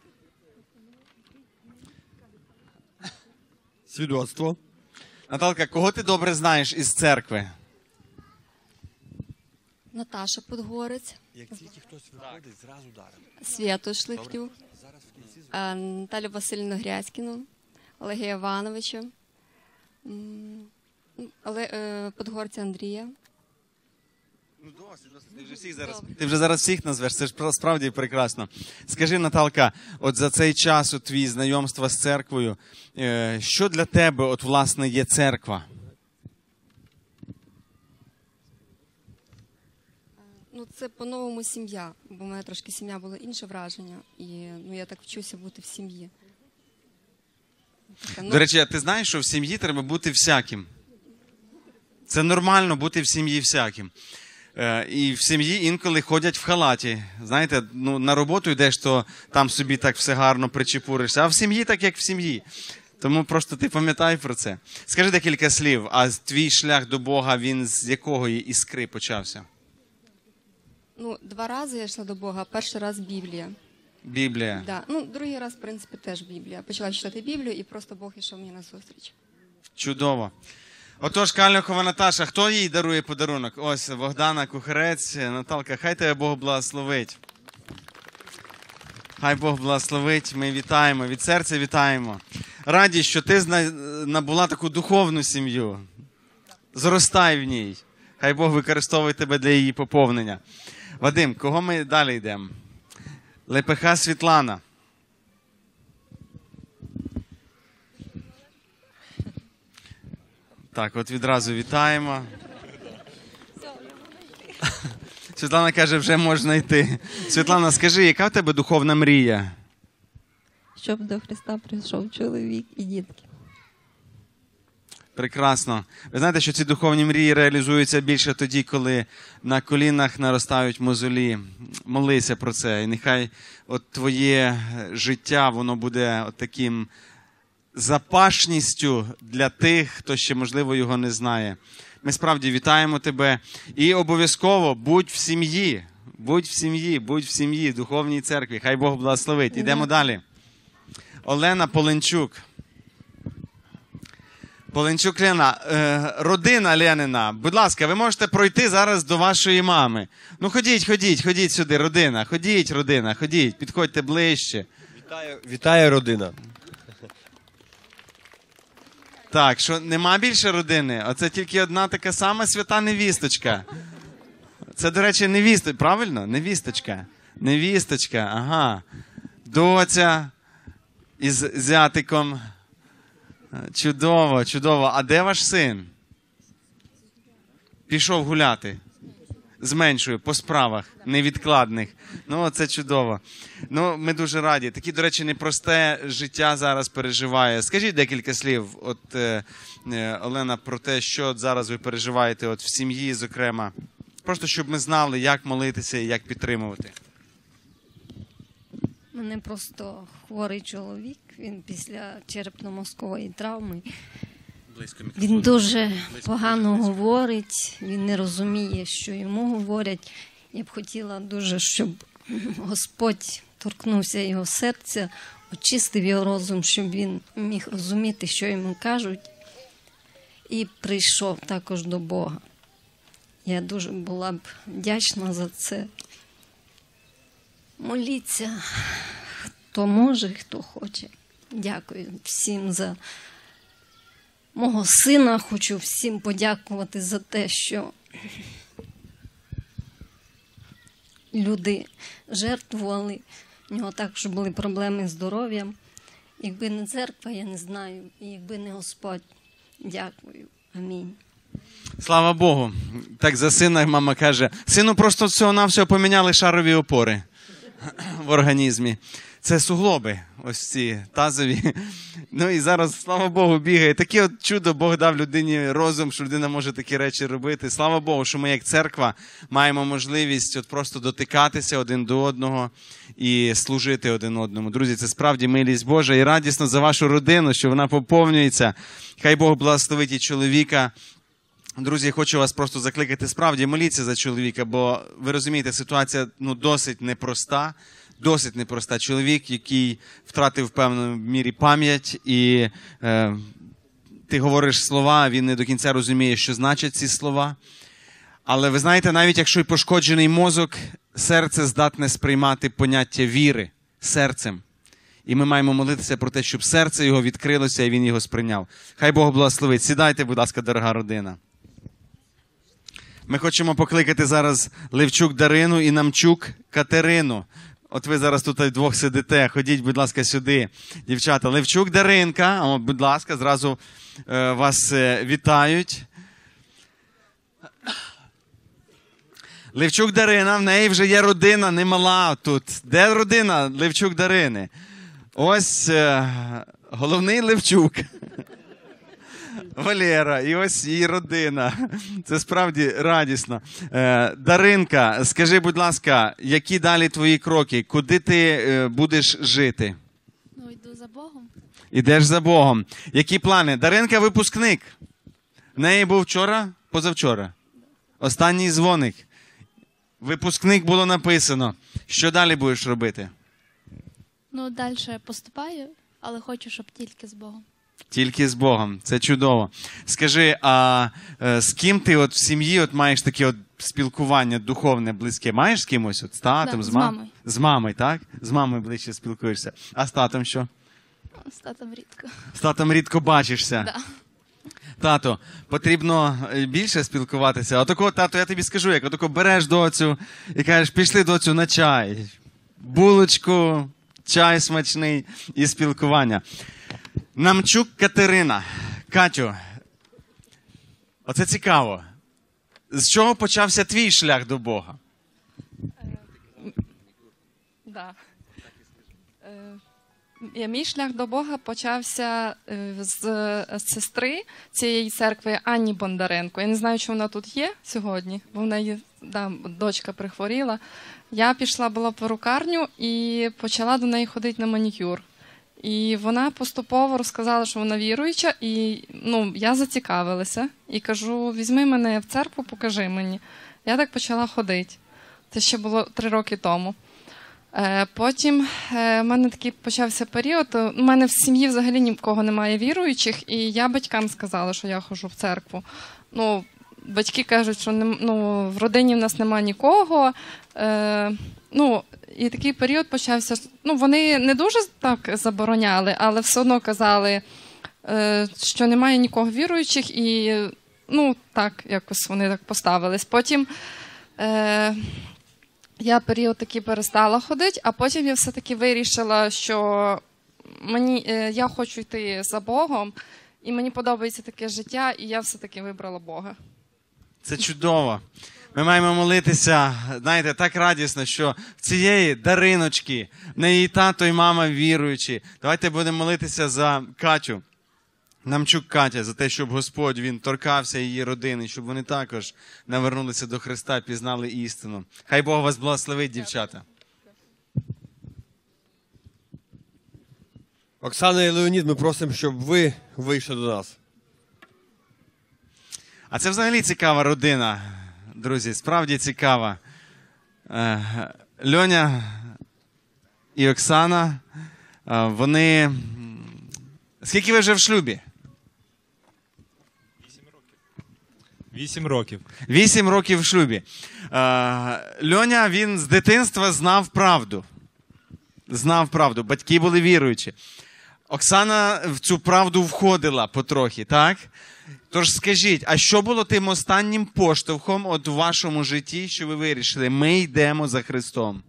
Свідоцтво. Наталка, кого ти добре знаєш із церкви? Наташа Подгорець, Як тільки хтось виходить, зразу даром. Святу Шлихтюк, Наталю Васильівну Грязькіну, Олега Івановича, Подгорця Андрія. Ну, досить. Ти вже зараз всіх назвеш, це ж справді прекрасно. Скажи, Наталка, от за цей час у твій знайомства з церквою, що для тебе, от, власне, є церква? Ну, це по-новому сім'я, бо в мене трошки сім'я було інше враження, і я так вчуся бути в сім'ї. До речі, а ти знаєш, що в сім'ї треба бути всяким? Це нормально бути в сім'ї всяким. І в сім'ї інколи ходять в халаті. Знаєте, ну, на роботу йдеш, то там собі так все гарно причепуришся, а в сім'ї так, як в сім'ї. Тому просто ти пам'ятай про це. Скажи декілька слів, а твій шлях до Бога, він з якої іскри почався? Ну, 2 рази я йшла до Бога, перший раз Біблія. Біблія. Да. Ну, другий раз, в принципі, теж Біблія. Почала читати Біблію, і просто Бог йшов мені на зустріч. Чудово. Отож, Калюхова Наташа, хто їй дарує подарунок? Ось, Богдана Кухарець. Наталка, хай тебе Бог благословить. Хай Бог благословить. Ми вітаємо, від серця вітаємо. Раді, що ти набула таку духовну сім'ю. Зростай в ній. Хай Бог використовує тебе для її поповнення. Вадим, кого ми далі йдемо? Лепеха Світлана. Так, от відразу вітаємо. Світлана каже, вже можна йти. Світлана, скажи, яка в тебе духовна мрія? Щоб до Христа прийшов чоловік і дітки. Прекрасно. Ви знаєте, що ці духовні мрії реалізуються більше тоді, коли на колінах наростають мозолі. Молися про це. І нехай от твоє життя, воно буде от таким запашністю для тих, хто ще, можливо, його не знає. Ми справді вітаємо тебе. І обов'язково будь в сім'ї. Будь в сім'ї, будь в сім'ї, в духовній церкві. Хай Бог благословить. Ідемо далі. Олена Поленчук. Поленчук Лена, родина Ленина, будь ласка, ви можете пройти зараз до вашої мами. Ну ходіть сюди, родина, ходіть, підходьте ближче. Вітаю, родина. Так, що нема більше родини? Оце тільки одна така сама свята невісточка. Це, до речі, невісточка, правильно? Невісточка, ага. Доця із зятиком. Чудово, чудово. А де ваш син? Пішов гуляти. З меншою, по справах, невідкладних. Ну, це чудово. Ну, ми дуже раді. Таке, до речі, непросте життя зараз переживає. Скажіть декілька слів, от, Олена, про те, що зараз ви переживаєте от, в сім'ї, зокрема. Просто, щоб ми знали, як молитися і як підтримувати. У мене просто хворий чоловік, він після черепно-мозкової травми. Він дуже погано говорить, він не розуміє, що йому говорять. Я б хотіла дуже, щоб Господь торкнувся його серця, очистив його розум, щоб він міг розуміти, що йому кажуть, і прийшов також до Бога. Я дуже була б вдячна за це. Моліться, хто може, хто хоче. Дякую всім за мого сина. Хочу всім подякувати за те, що люди жертвували. У нього також були проблеми з здоров'ям. Якби не церква, я не знаю. І якби не Господь. Дякую. Амінь. Слава Богу. Так за сина мама каже, сину просто всього-навсього поміняли шарові опори в організмі. Це суглоби, ось ці тазові. Ну і зараз, слава Богу, бігає. Таке от чудо Бог дав людині розум, що людина може такі речі робити. Слава Богу, що ми як церква маємо можливість от просто дотикатися один до одного і служити один одному. Друзі, це справді милість Божа і радісно за вашу родину, що вона поповнюється. Хай Бог благословить і чоловіка. Друзі, хочу вас просто закликати, справді моліться за чоловіка, бо ви розумієте, ситуація досить непроста. Досить непроста. Чоловік, який втратив в певній мірі пам'ять, і ти говориш слова, а він не до кінця розуміє, що значать ці слова. Але ви знаєте, навіть якщо й пошкоджений мозок, серце здатне сприймати поняття віри серцем. І ми маємо молитися про те, щоб серце його відкрилося і він його сприйняв. Хай Бог благословить. Сідайте, будь ласка, дорога родина. Ми хочемо покликати зараз Левчук Дарину і Намчук Катерину. От ви зараз тут вдвох сидите, ходіть, будь ласка, сюди. Дівчата, Левчук Даринка, будь ласка, зразу вас вітають. Левчук Дарина, в неї вже є родина немала тут. Де родина Левчук Дарини? Ось головний Левчук. Валера, і ось її родина. Це справді радісно. Даринка, скажи, будь ласка, які далі твої кроки? Куди ти будеш жити? Ну, йду за Богом. Ідеш за Богом. Які плани? Даринка випускник. В неї був вчора, позавчора. Останній дзвоник. Випускник було написано. Що далі будеш робити? Ну, далі поступаю, але хочу, щоб тільки з Богом. Тільки з Богом. Це чудово. Скажи, а з ким ти от в сім'ї от маєш таке от спілкування духовне, близьке? Маєш з кимось? От з татом, Да, з з мамою. З мамою, так? З мамою ближче спілкуєшся. А з татом що? З татом рідко. З татом рідко бачишся. Да. Тато, потрібно більше спілкуватися. Отако, тато, я тобі скажу, як отако береш доцю і кажеш, пішли, доцю, на чай. Булочку, чай смачний і спілкування. Намчук Катерина. Катю, оце цікаво. З чого почався твій шлях до Бога? Да. Мій шлях до Бога почався з сестри цієї церкви Анні Бондаренко. Я не знаю, чи вона тут є сьогодні, бо в неї дочка прихворіла. Я пішла була в перукарню і почала до неї ходити на манікюр. І вона поступово розказала, що вона віруюча, і я зацікавилася. І кажу, візьми мене в церкву, покажи мені. Я так почала ходити. Це ще було 3 роки тому. Потім в мене такий почався період. У мене в сім'ї взагалі нікого немає віруючих, і я батькам сказала, що я ходжу в церкву. Батьки кажуть, що в родині в нас немає нікого. І такий період почався. Вони не дуже так забороняли, але все одно казали, що немає нікого віруючих, і так якось вони так поставились. Потім я період такий перестала ходити, а потім я все-таки вирішила, що я хочу йти за Богом, і мені подобається таке життя, і я все-таки вибрала Бога. Це чудово. Ми маємо молитися, знаєте, так радісно, що в цієї Дариночки, в неї тато і мама віруючі. Давайте будемо молитися за Катю, Намчук Катя, за те, щоб Господь, Він торкався її родини, щоб вони також навернулися до Христа, пізнали істину. Хай Бог вас благословить, дівчата. Оксана і Леонід, ми просимо, щоб ви вийшли до нас. А це взагалі цікава родина, друзі, справді цікава. Льоня і Оксана, вони... Скільки ви вже в шлюбі? 8 років. 8 років в шлюбі. Льоня, він з дитинства знав правду. Знав правду. Батьки були віруючі. Оксана в цю правду входила потрохи, так? Тож скажіть, а що було тим останнім поштовхом от у вашому житті, що ви вирішили, ми йдемо за Христом?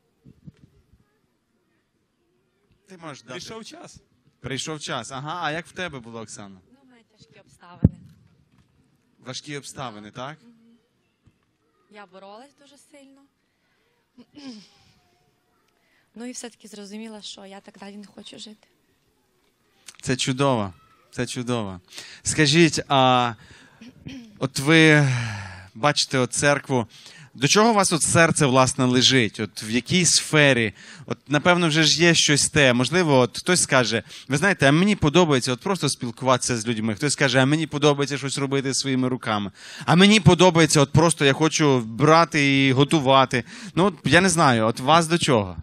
Ти можеш дати. Прийшов час. Прийшов час. Ага, а як в тебе було, Оксана? Ну, мають тяжкі обставини. Важкі обставини, так? Я боролась дуже сильно. Ну і все-таки зрозуміла, що я так далі не хочу жити. Це чудово. Це чудово. Скажіть, а от ви бачите от церкву, до чого у вас от серце, власне, лежить? От в якій сфері? От, напевно, вже ж є щось те. Можливо, от хтось скаже, ви знаєте, а мені подобається от просто спілкуватися з людьми. Хтось скаже, а мені подобається щось робити своїми руками. А мені подобається от просто я хочу брати і готувати. Ну, от, я не знаю, от вас до чого?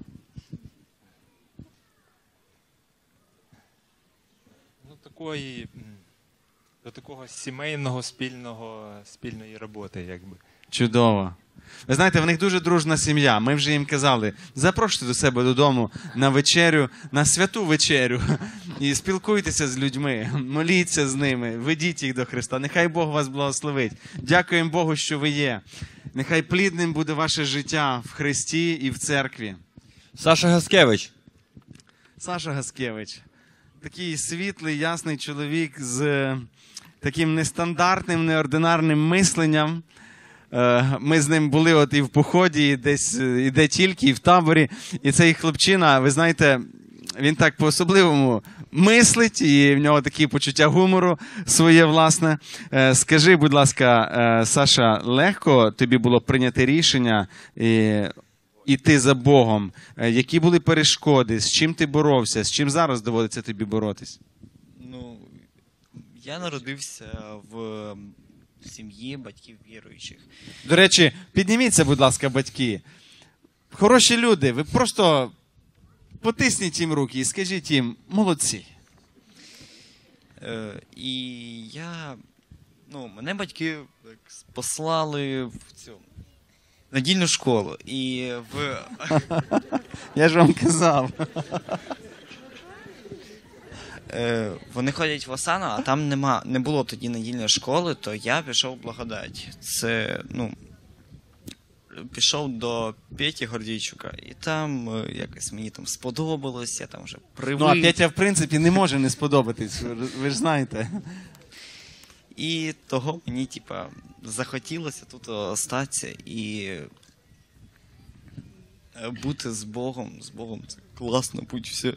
До такого сімейного, спільної роботи, якби. Чудово. Ви знаєте, в них дуже дружна сім'я. Ми вже їм казали, запрошуйте до себе додому на вечерю, на святу вечерю. І спілкуйтеся з людьми, моліться з ними, ведіть їх до Христа. Нехай Бог вас благословить. Дякуємо Богу, що ви є. Нехай плідним буде ваше життя в Христі і в церкві. Саша Гаскевич. Саша Гаскевич. Такий світлий, ясний чоловік з таким нестандартним, неординарним мисленням. Ми з ним були от і в поході, і десь і де тільки, і в таборі. І цей хлопчина, ви знаєте, він так по-особливому мислить, і в нього такі почуття гумору своє власне. Скажи, будь ласка, Саша, легко тобі було прийняти рішення іти за Богом? Які були перешкоди? З чим ти боровся? З чим зараз доводиться тобі боротись? Ну, я народився в сім'ї батьків віруючих. До речі, підніміться, будь ласка, батьки. Хороші люди, ви просто потисніть їм руки і скажіть їм «молодці». І мене батьки послали в цю недільну школу. І Я ж вам казав. Вони ходять в Осану, а там не було тоді недільної школи, то я пішов в благодать. Пішов до Петі Гордійчука, і там якось мені там сподобалось, я там вже привик. Ну, а Петя, в принципі, не може не сподобатись, ви ж знаєте. І того мені, захотілося тут остатися і бути з Богом. З Богом це класно, будь все.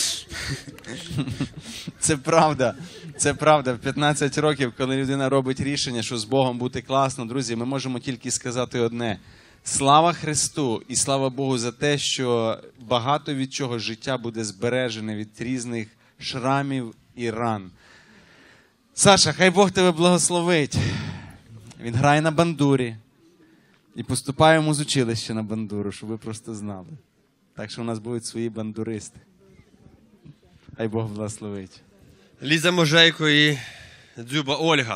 Це правда. Це правда. В 15 років, коли людина робить рішення, що з Богом бути класно, друзі, ми можемо тільки сказати одне. Слава Христу і слава Богу за те, що багато від чого життя буде збережене від різних шрамів і ран. Саша, хай Бог тебе благословить. Він грає на бандурі і поступає в музучилище на бандуру, щоб ви просто знали. Так що у нас будуть свої бандуристи. Хай Бог благословить. Ліза Можейко і Дзюба Ольга.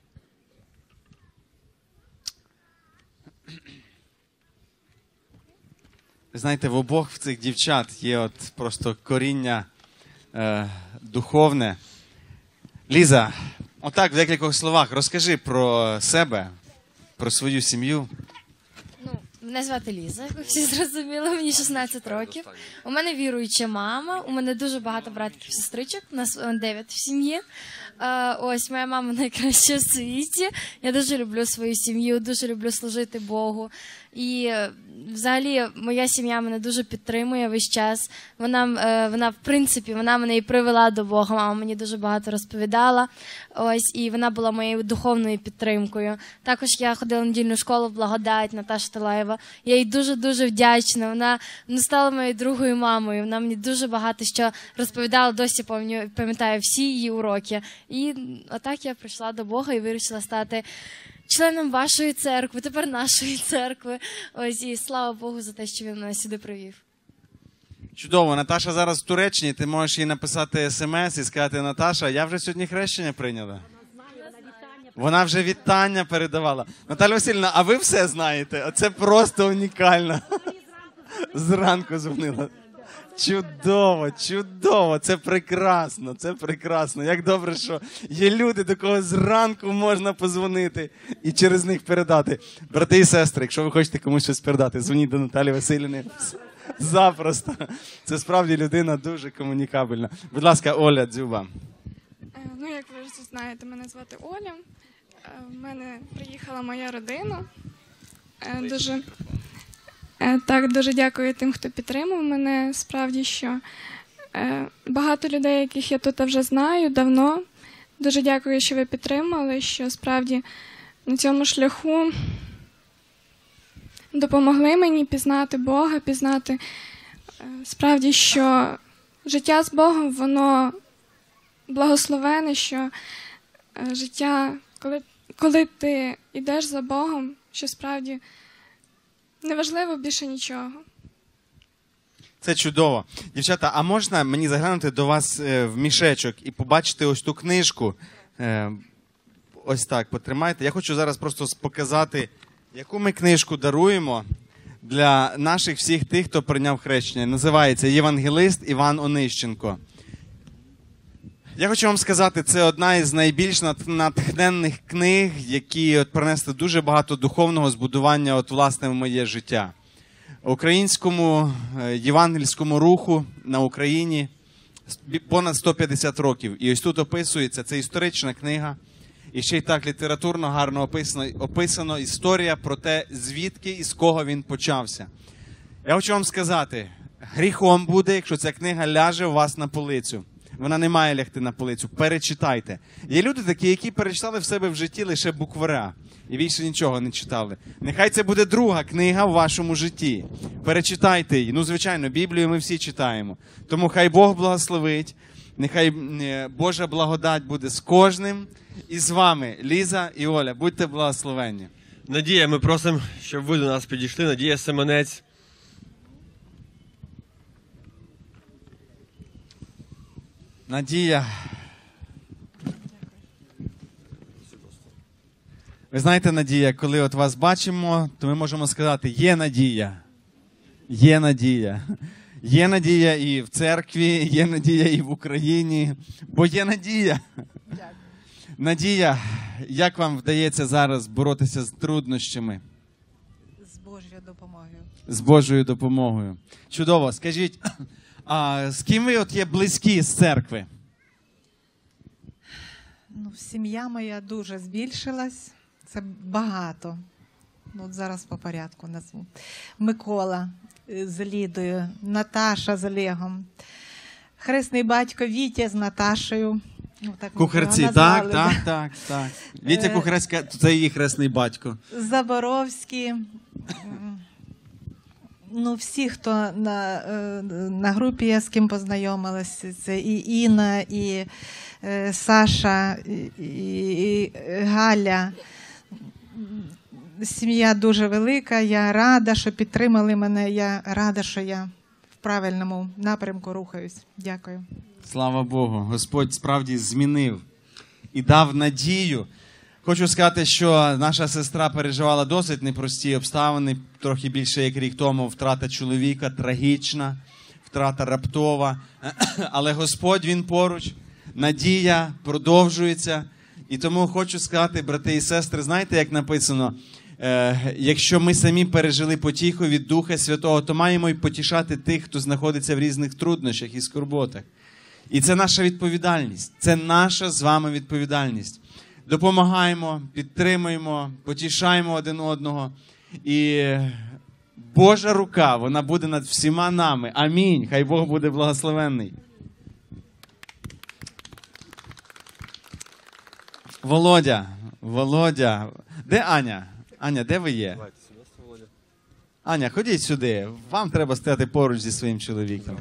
Ви знаєте, в обох в цих дівчат є от просто коріння духовне. Ліза, отак в декількох словах розкажи про себе, про свою сім'ю. Мене звати Ліза, як ви всі зрозуміли, мені 16 років. У мене віруюча мама, у мене дуже багато братиків і сестричок, у нас 9 в сім'ї. Ось, моя мама найкраща в світі. Я дуже люблю свою сім'ю, дуже люблю служити Богу. І взагалі моя сім'я мене дуже підтримує весь час. Вона в принципі, вона мене і привела до Бога. Мама мені дуже багато розповідала. Ось, і вона була моєю духовною підтримкою. Також я ходила в недільну школу в Благодать, Наташа Талаєва. Я їй дуже-дуже вдячна. Вона стала моєю другою мамою. Вона мені дуже багато що розповідала, досі пам'ятаю всі її уроки. І отак я прийшла до Бога і вирішила стати членом вашої церкви, тепер нашої церкви. Ось, і слава Богу за те, що він мене сюди привів. Чудово. Наташа зараз в Туреччині, ти можеш їй написати смс і сказати: Наташа, я вже сьогодні хрещення прийняла. Вона вже вітання передавала. Наталя Васильівна, а ви все знаєте? Оце просто унікально. Зранку дзвонила. Чудово, чудово, це прекрасно, це прекрасно. Як добре, що є люди, до кого зранку можна позвонити і через них передати. Брати і сестри, якщо ви хочете комусь щось передати, дзвоніть до Наталі Василівни. Запросто. Це справді людина дуже комунікабельна. Будь ласка, Оля Дзюба. Ну, як ви вже знаєте, мене звати Оля. В мене приїхала моя родина. Дуже дякую тим, хто підтримав мене. Справді, що багато людей, яких я тут вже знаю давно. Дуже дякую, що ви підтримали, що справді на цьому шляху допомогли мені пізнати Бога, пізнати справді, що життя з Богом, воно благословене, що життя, коли ти йдеш за Богом, що справді неважливо більше нічого. Це чудово. Дівчата, а можна мені заглянути до вас в мішечок і побачити ось ту книжку? Ось так, потримайте. Я хочу зараз просто показати, яку ми книжку даруємо для наших всіх тих, хто прийняв хрещення. Називається «Євангелист Іван Онищенко». Я хочу вам сказати, це одна із найбільш натхненних книг, які принесли дуже багато духовного збудування власне в моє життя. Українському євангельському руху на Україні понад 150 років. І ось тут описується, це історична книга, і ще й так літературно гарно описано історія про те, звідки і з кого він почався. Я хочу вам сказати, гріхом буде, якщо ця книга ляже у вас на полицю. Вона не має лягти на полицю. Перечитайте. Є люди такі, які перечитали в себе в житті лише букваря. І більше нічого не читали. Нехай це буде друга книга в вашому житті. Перечитайте її. Ну, звичайно, Біблію ми всі читаємо. Тому хай Бог благословить. Нехай Божа благодать буде з кожним. І з вами, Ліза і Оля. Будьте благословенні. Надія, ми просимо, щоб ви до нас підійшли. Надія Семенець. Надія. Ви знаєте, Надія, коли от вас бачимо, то ми можемо сказати, є надія. Є надія. Є надія і в церкві, є надія і в Україні, бо є надія. Надія, як вам вдається зараз боротися з труднощами? З Божою допомогою. З Божою допомогою. Чудово. Скажіть, а з ким ви от є близькі з церкви? Ну, сім'я моя дуже збільшилась. Це багато. Ну, от зараз по порядку назву. Микола з Лідою, Наташа з Олегом, хресний батько Вітя з Наташею. Ну, так Кухарці, так. Вітя Кухарська, це її хресний батько. Заборовський. Ну, всі, хто на групі, я з ким познайомилася, це і Інна, і Саша, і Галя. Сім'я дуже велика, я рада, що підтримали мене, я рада, що я в правильному напрямку рухаюсь. Дякую. Слава Богу, Господь справді змінив і дав надію. Хочу сказати, що наша сестра переживала досить непрості обставини, трохи більше як рік тому, втрата чоловіка, трагічна, втрата раптова. Але Господь, Він поруч, надія продовжується. І тому хочу сказати, брати і сестри, знаєте, як написано, якщо ми самі пережили потіху від Духа Святого, то маємо й потішати тих, хто знаходиться в різних труднощах і скорботах. І це наша відповідальність, це наша з вами відповідальність. Допомагаємо, підтримуємо, потішаємо один одного. І Божа рука, вона буде над всіма нами. Амінь. Хай Бог буде благословенний. Володя. Де Аня? Аня, де ви є? Аня, ходіть сюди. Вам треба стояти поруч зі своїм чоловіком.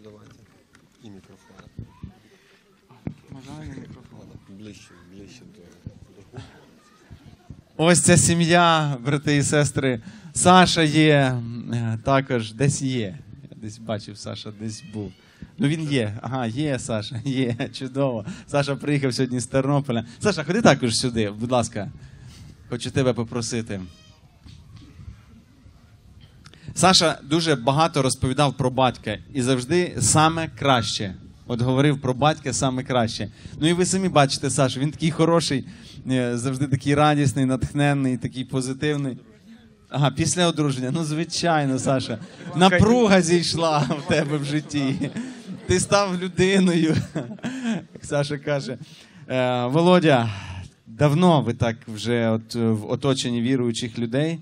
Ось ця сім'я, брати і сестри. Саша є, також десь є. Я десь бачив, Саша десь був. Ну він є. Ага, є Саша, є, чудово. Саша приїхав сьогодні з Тернополя. Саша, ходи також сюди, будь ласка. Хочу тебе попросити. Саша дуже багато розповідав про батька і завжди саме краще. От говорив про батька саме краще. Ну і ви самі бачите, Саша, він такий хороший, завжди такий радісний, натхненний, такий позитивний. Ага, після одруження. Ну, звичайно, Саша. Напруга зійшла в тебе в житті. Ти став людиною, як Саша каже. Володя, давно ви так вже от в оточенні віруючих людей?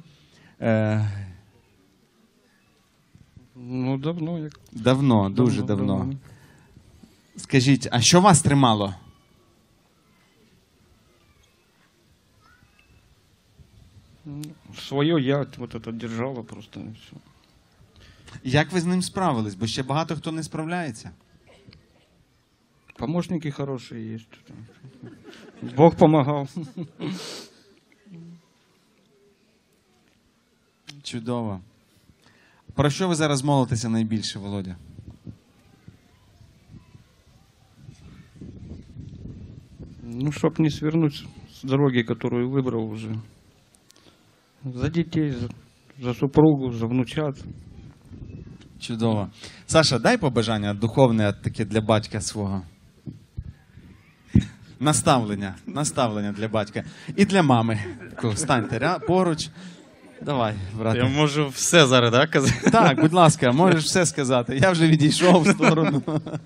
Ну, давно. Давно, дуже давно. Скажіть, а що вас тримало? Своє я вот это держала просто. И все. Як ви з ним справились? Бо ще багато хто не справляється. Помощники хорошие есть. Бог помогал. Чудово. Про що ви зараз молитеся найбільше, Володя? Ну, чтоб не свернуть с дороги, которую выбрал уже. За детей, за супругу, за внучат. Чудово. Саша, дай побажання духовне таке для батька свого. Наставлення для батька. І для мами. Станьте поруч. Давай, брате. Я можу все зараз, так, казати? Так, будь ласка, можеш все сказати. Я вже відійшов в сторону.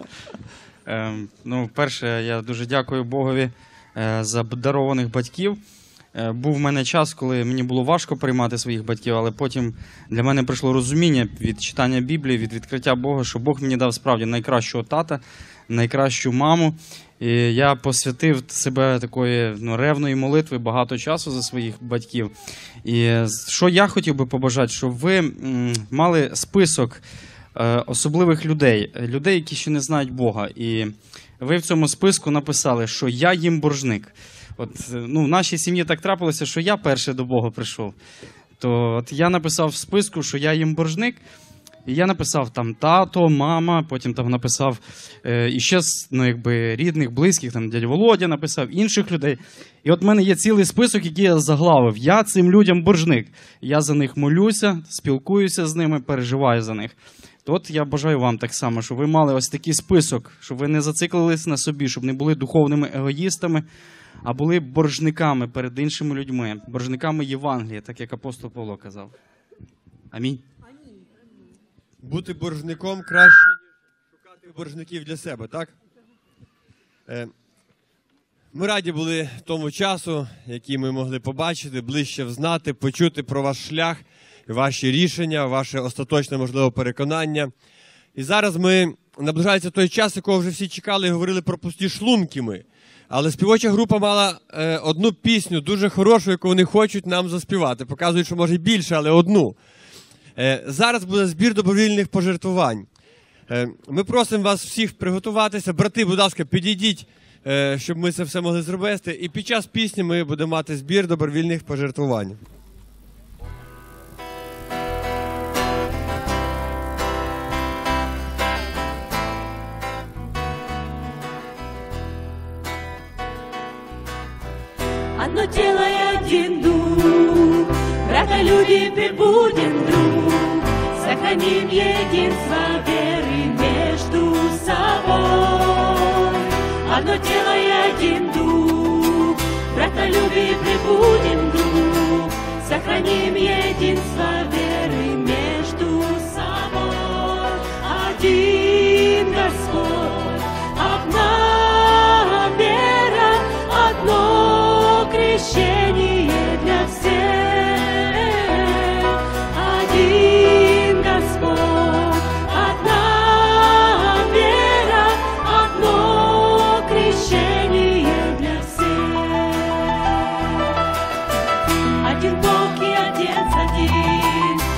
Ну, перше, я дуже дякую Богові за дарованих батьків. Був в мене час, коли мені було важко приймати своїх батьків, але потім для мене прийшло розуміння від читання Біблії, від відкриття Бога, що Бог мені дав справді найкращого тата, найкращу маму. І я посвятив себе такої ревної молитви багато часу за своїх батьків. І що я хотів би побажати, щоб ви мали список особливих людей, які ще не знають Бога. І ви в цьому списку написали, що я їм боржник. От, ну, в нашій сім'ї так трапилося, що я перший до Бога прийшов. То от я написав в списку, що я їм боржник. І я написав там тато, мама, потім там написав іще рідних, близьких, там дядя Володя написав, інших людей. І от в мене є цілий список, який я заглавив. Я цим людям боржник. Я за них молюся, спілкуюся з ними, переживаю за них. То от я бажаю вам так само, щоб ви мали ось такий список, щоб ви не зациклились на собі, щоб не були духовними егоїстами, а були боржниками перед іншими людьми, боржниками Євангелія, так як апостол Павло казав. Амінь. Бути боржником краще, ніж шукати боржників для себе, так? Ми раді були тому часу, який ми могли побачити, ближче взнати, почути про ваш шлях, ваші рішення, ваше остаточне, можливо, переконання. І зараз наближається той час, якого вже всі чекали і говорили про пусті шлунки ми. Але співоча група мала одну пісню, дуже хорошу, яку вони хочуть нам заспівати. Показують, що може більше, але одну. Зараз буде збір добровільних пожертвувань. Ми просимо вас всіх приготуватися. Брати, будь ласка, підійдіть, щоб ми це все могли зробити. І під час пісні ми будемо мати збір добровільних пожертвувань. Одно тело и один дух, братолюбие прибудем друг, сохраним единство веры между собой. Одно тело и один дух, братолюбие прибудем друг, сохраним единство веры между собой. Один Господь, одна вера, одно крещение для всех. Один Господь, одна вера, одно крещение для всех. Один Бог и Отец один,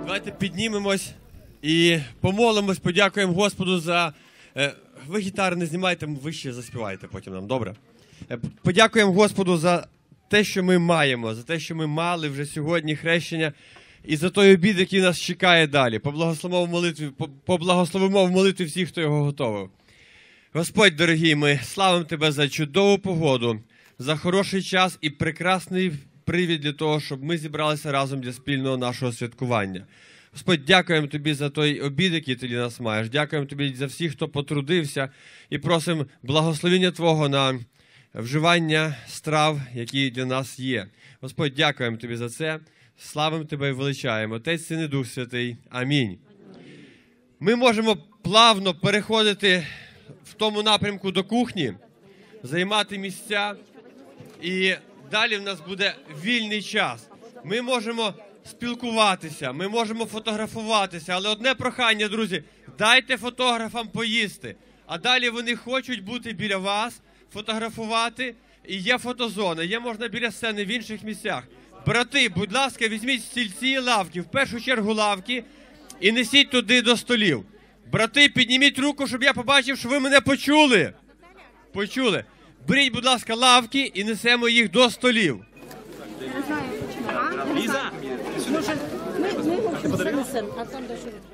Давайте піднімемось і помолимось, подякуємо Господу за... Ви гітари не знімайте, ви ще заспіваєте потім нам, добре? Подякуємо Господу за те, що ми маємо, за те, що ми мали вже сьогодні хрещення, і за той обід, який нас чекає далі. Поблагословимо в молитві всіх, хто його готовив. Господь, дорогий, ми славимо Тебе за чудову погоду, за хороший час і прекрасний привід для того, щоб ми зібралися разом для спільного нашого святкування. Господь, дякуємо Тобі за той обід, який Ти для нас маєш. Дякуємо Тобі за всіх, хто потрудився, і просимо благословення Твого на вживання страв, які для нас є. Господь, дякуємо Тобі за це. Славимо Тебе і величаємо. Отець, Син і Дух Святий. Амінь. Ми можемо плавно переходити в тому напрямку до кухні, займати місця, і далі в нас буде вільний час. Ми можемо спілкуватися, ми можемо фотографуватися, але одне прохання, друзі, дайте фотографам поїсти, а далі вони хочуть бути біля вас, фотографувати, і є фотозона, є можна біля сцени в інших місцях. Брати, будь ласка, візьміть стільці і лавки, в першу чергу лавки, і несіть туди до столів. Брати, підніміть руку, щоб я побачив, що ви мене почули. Почули. Беріть, будь ласка, лавки і несемо їх до столів. Ліза! Ми його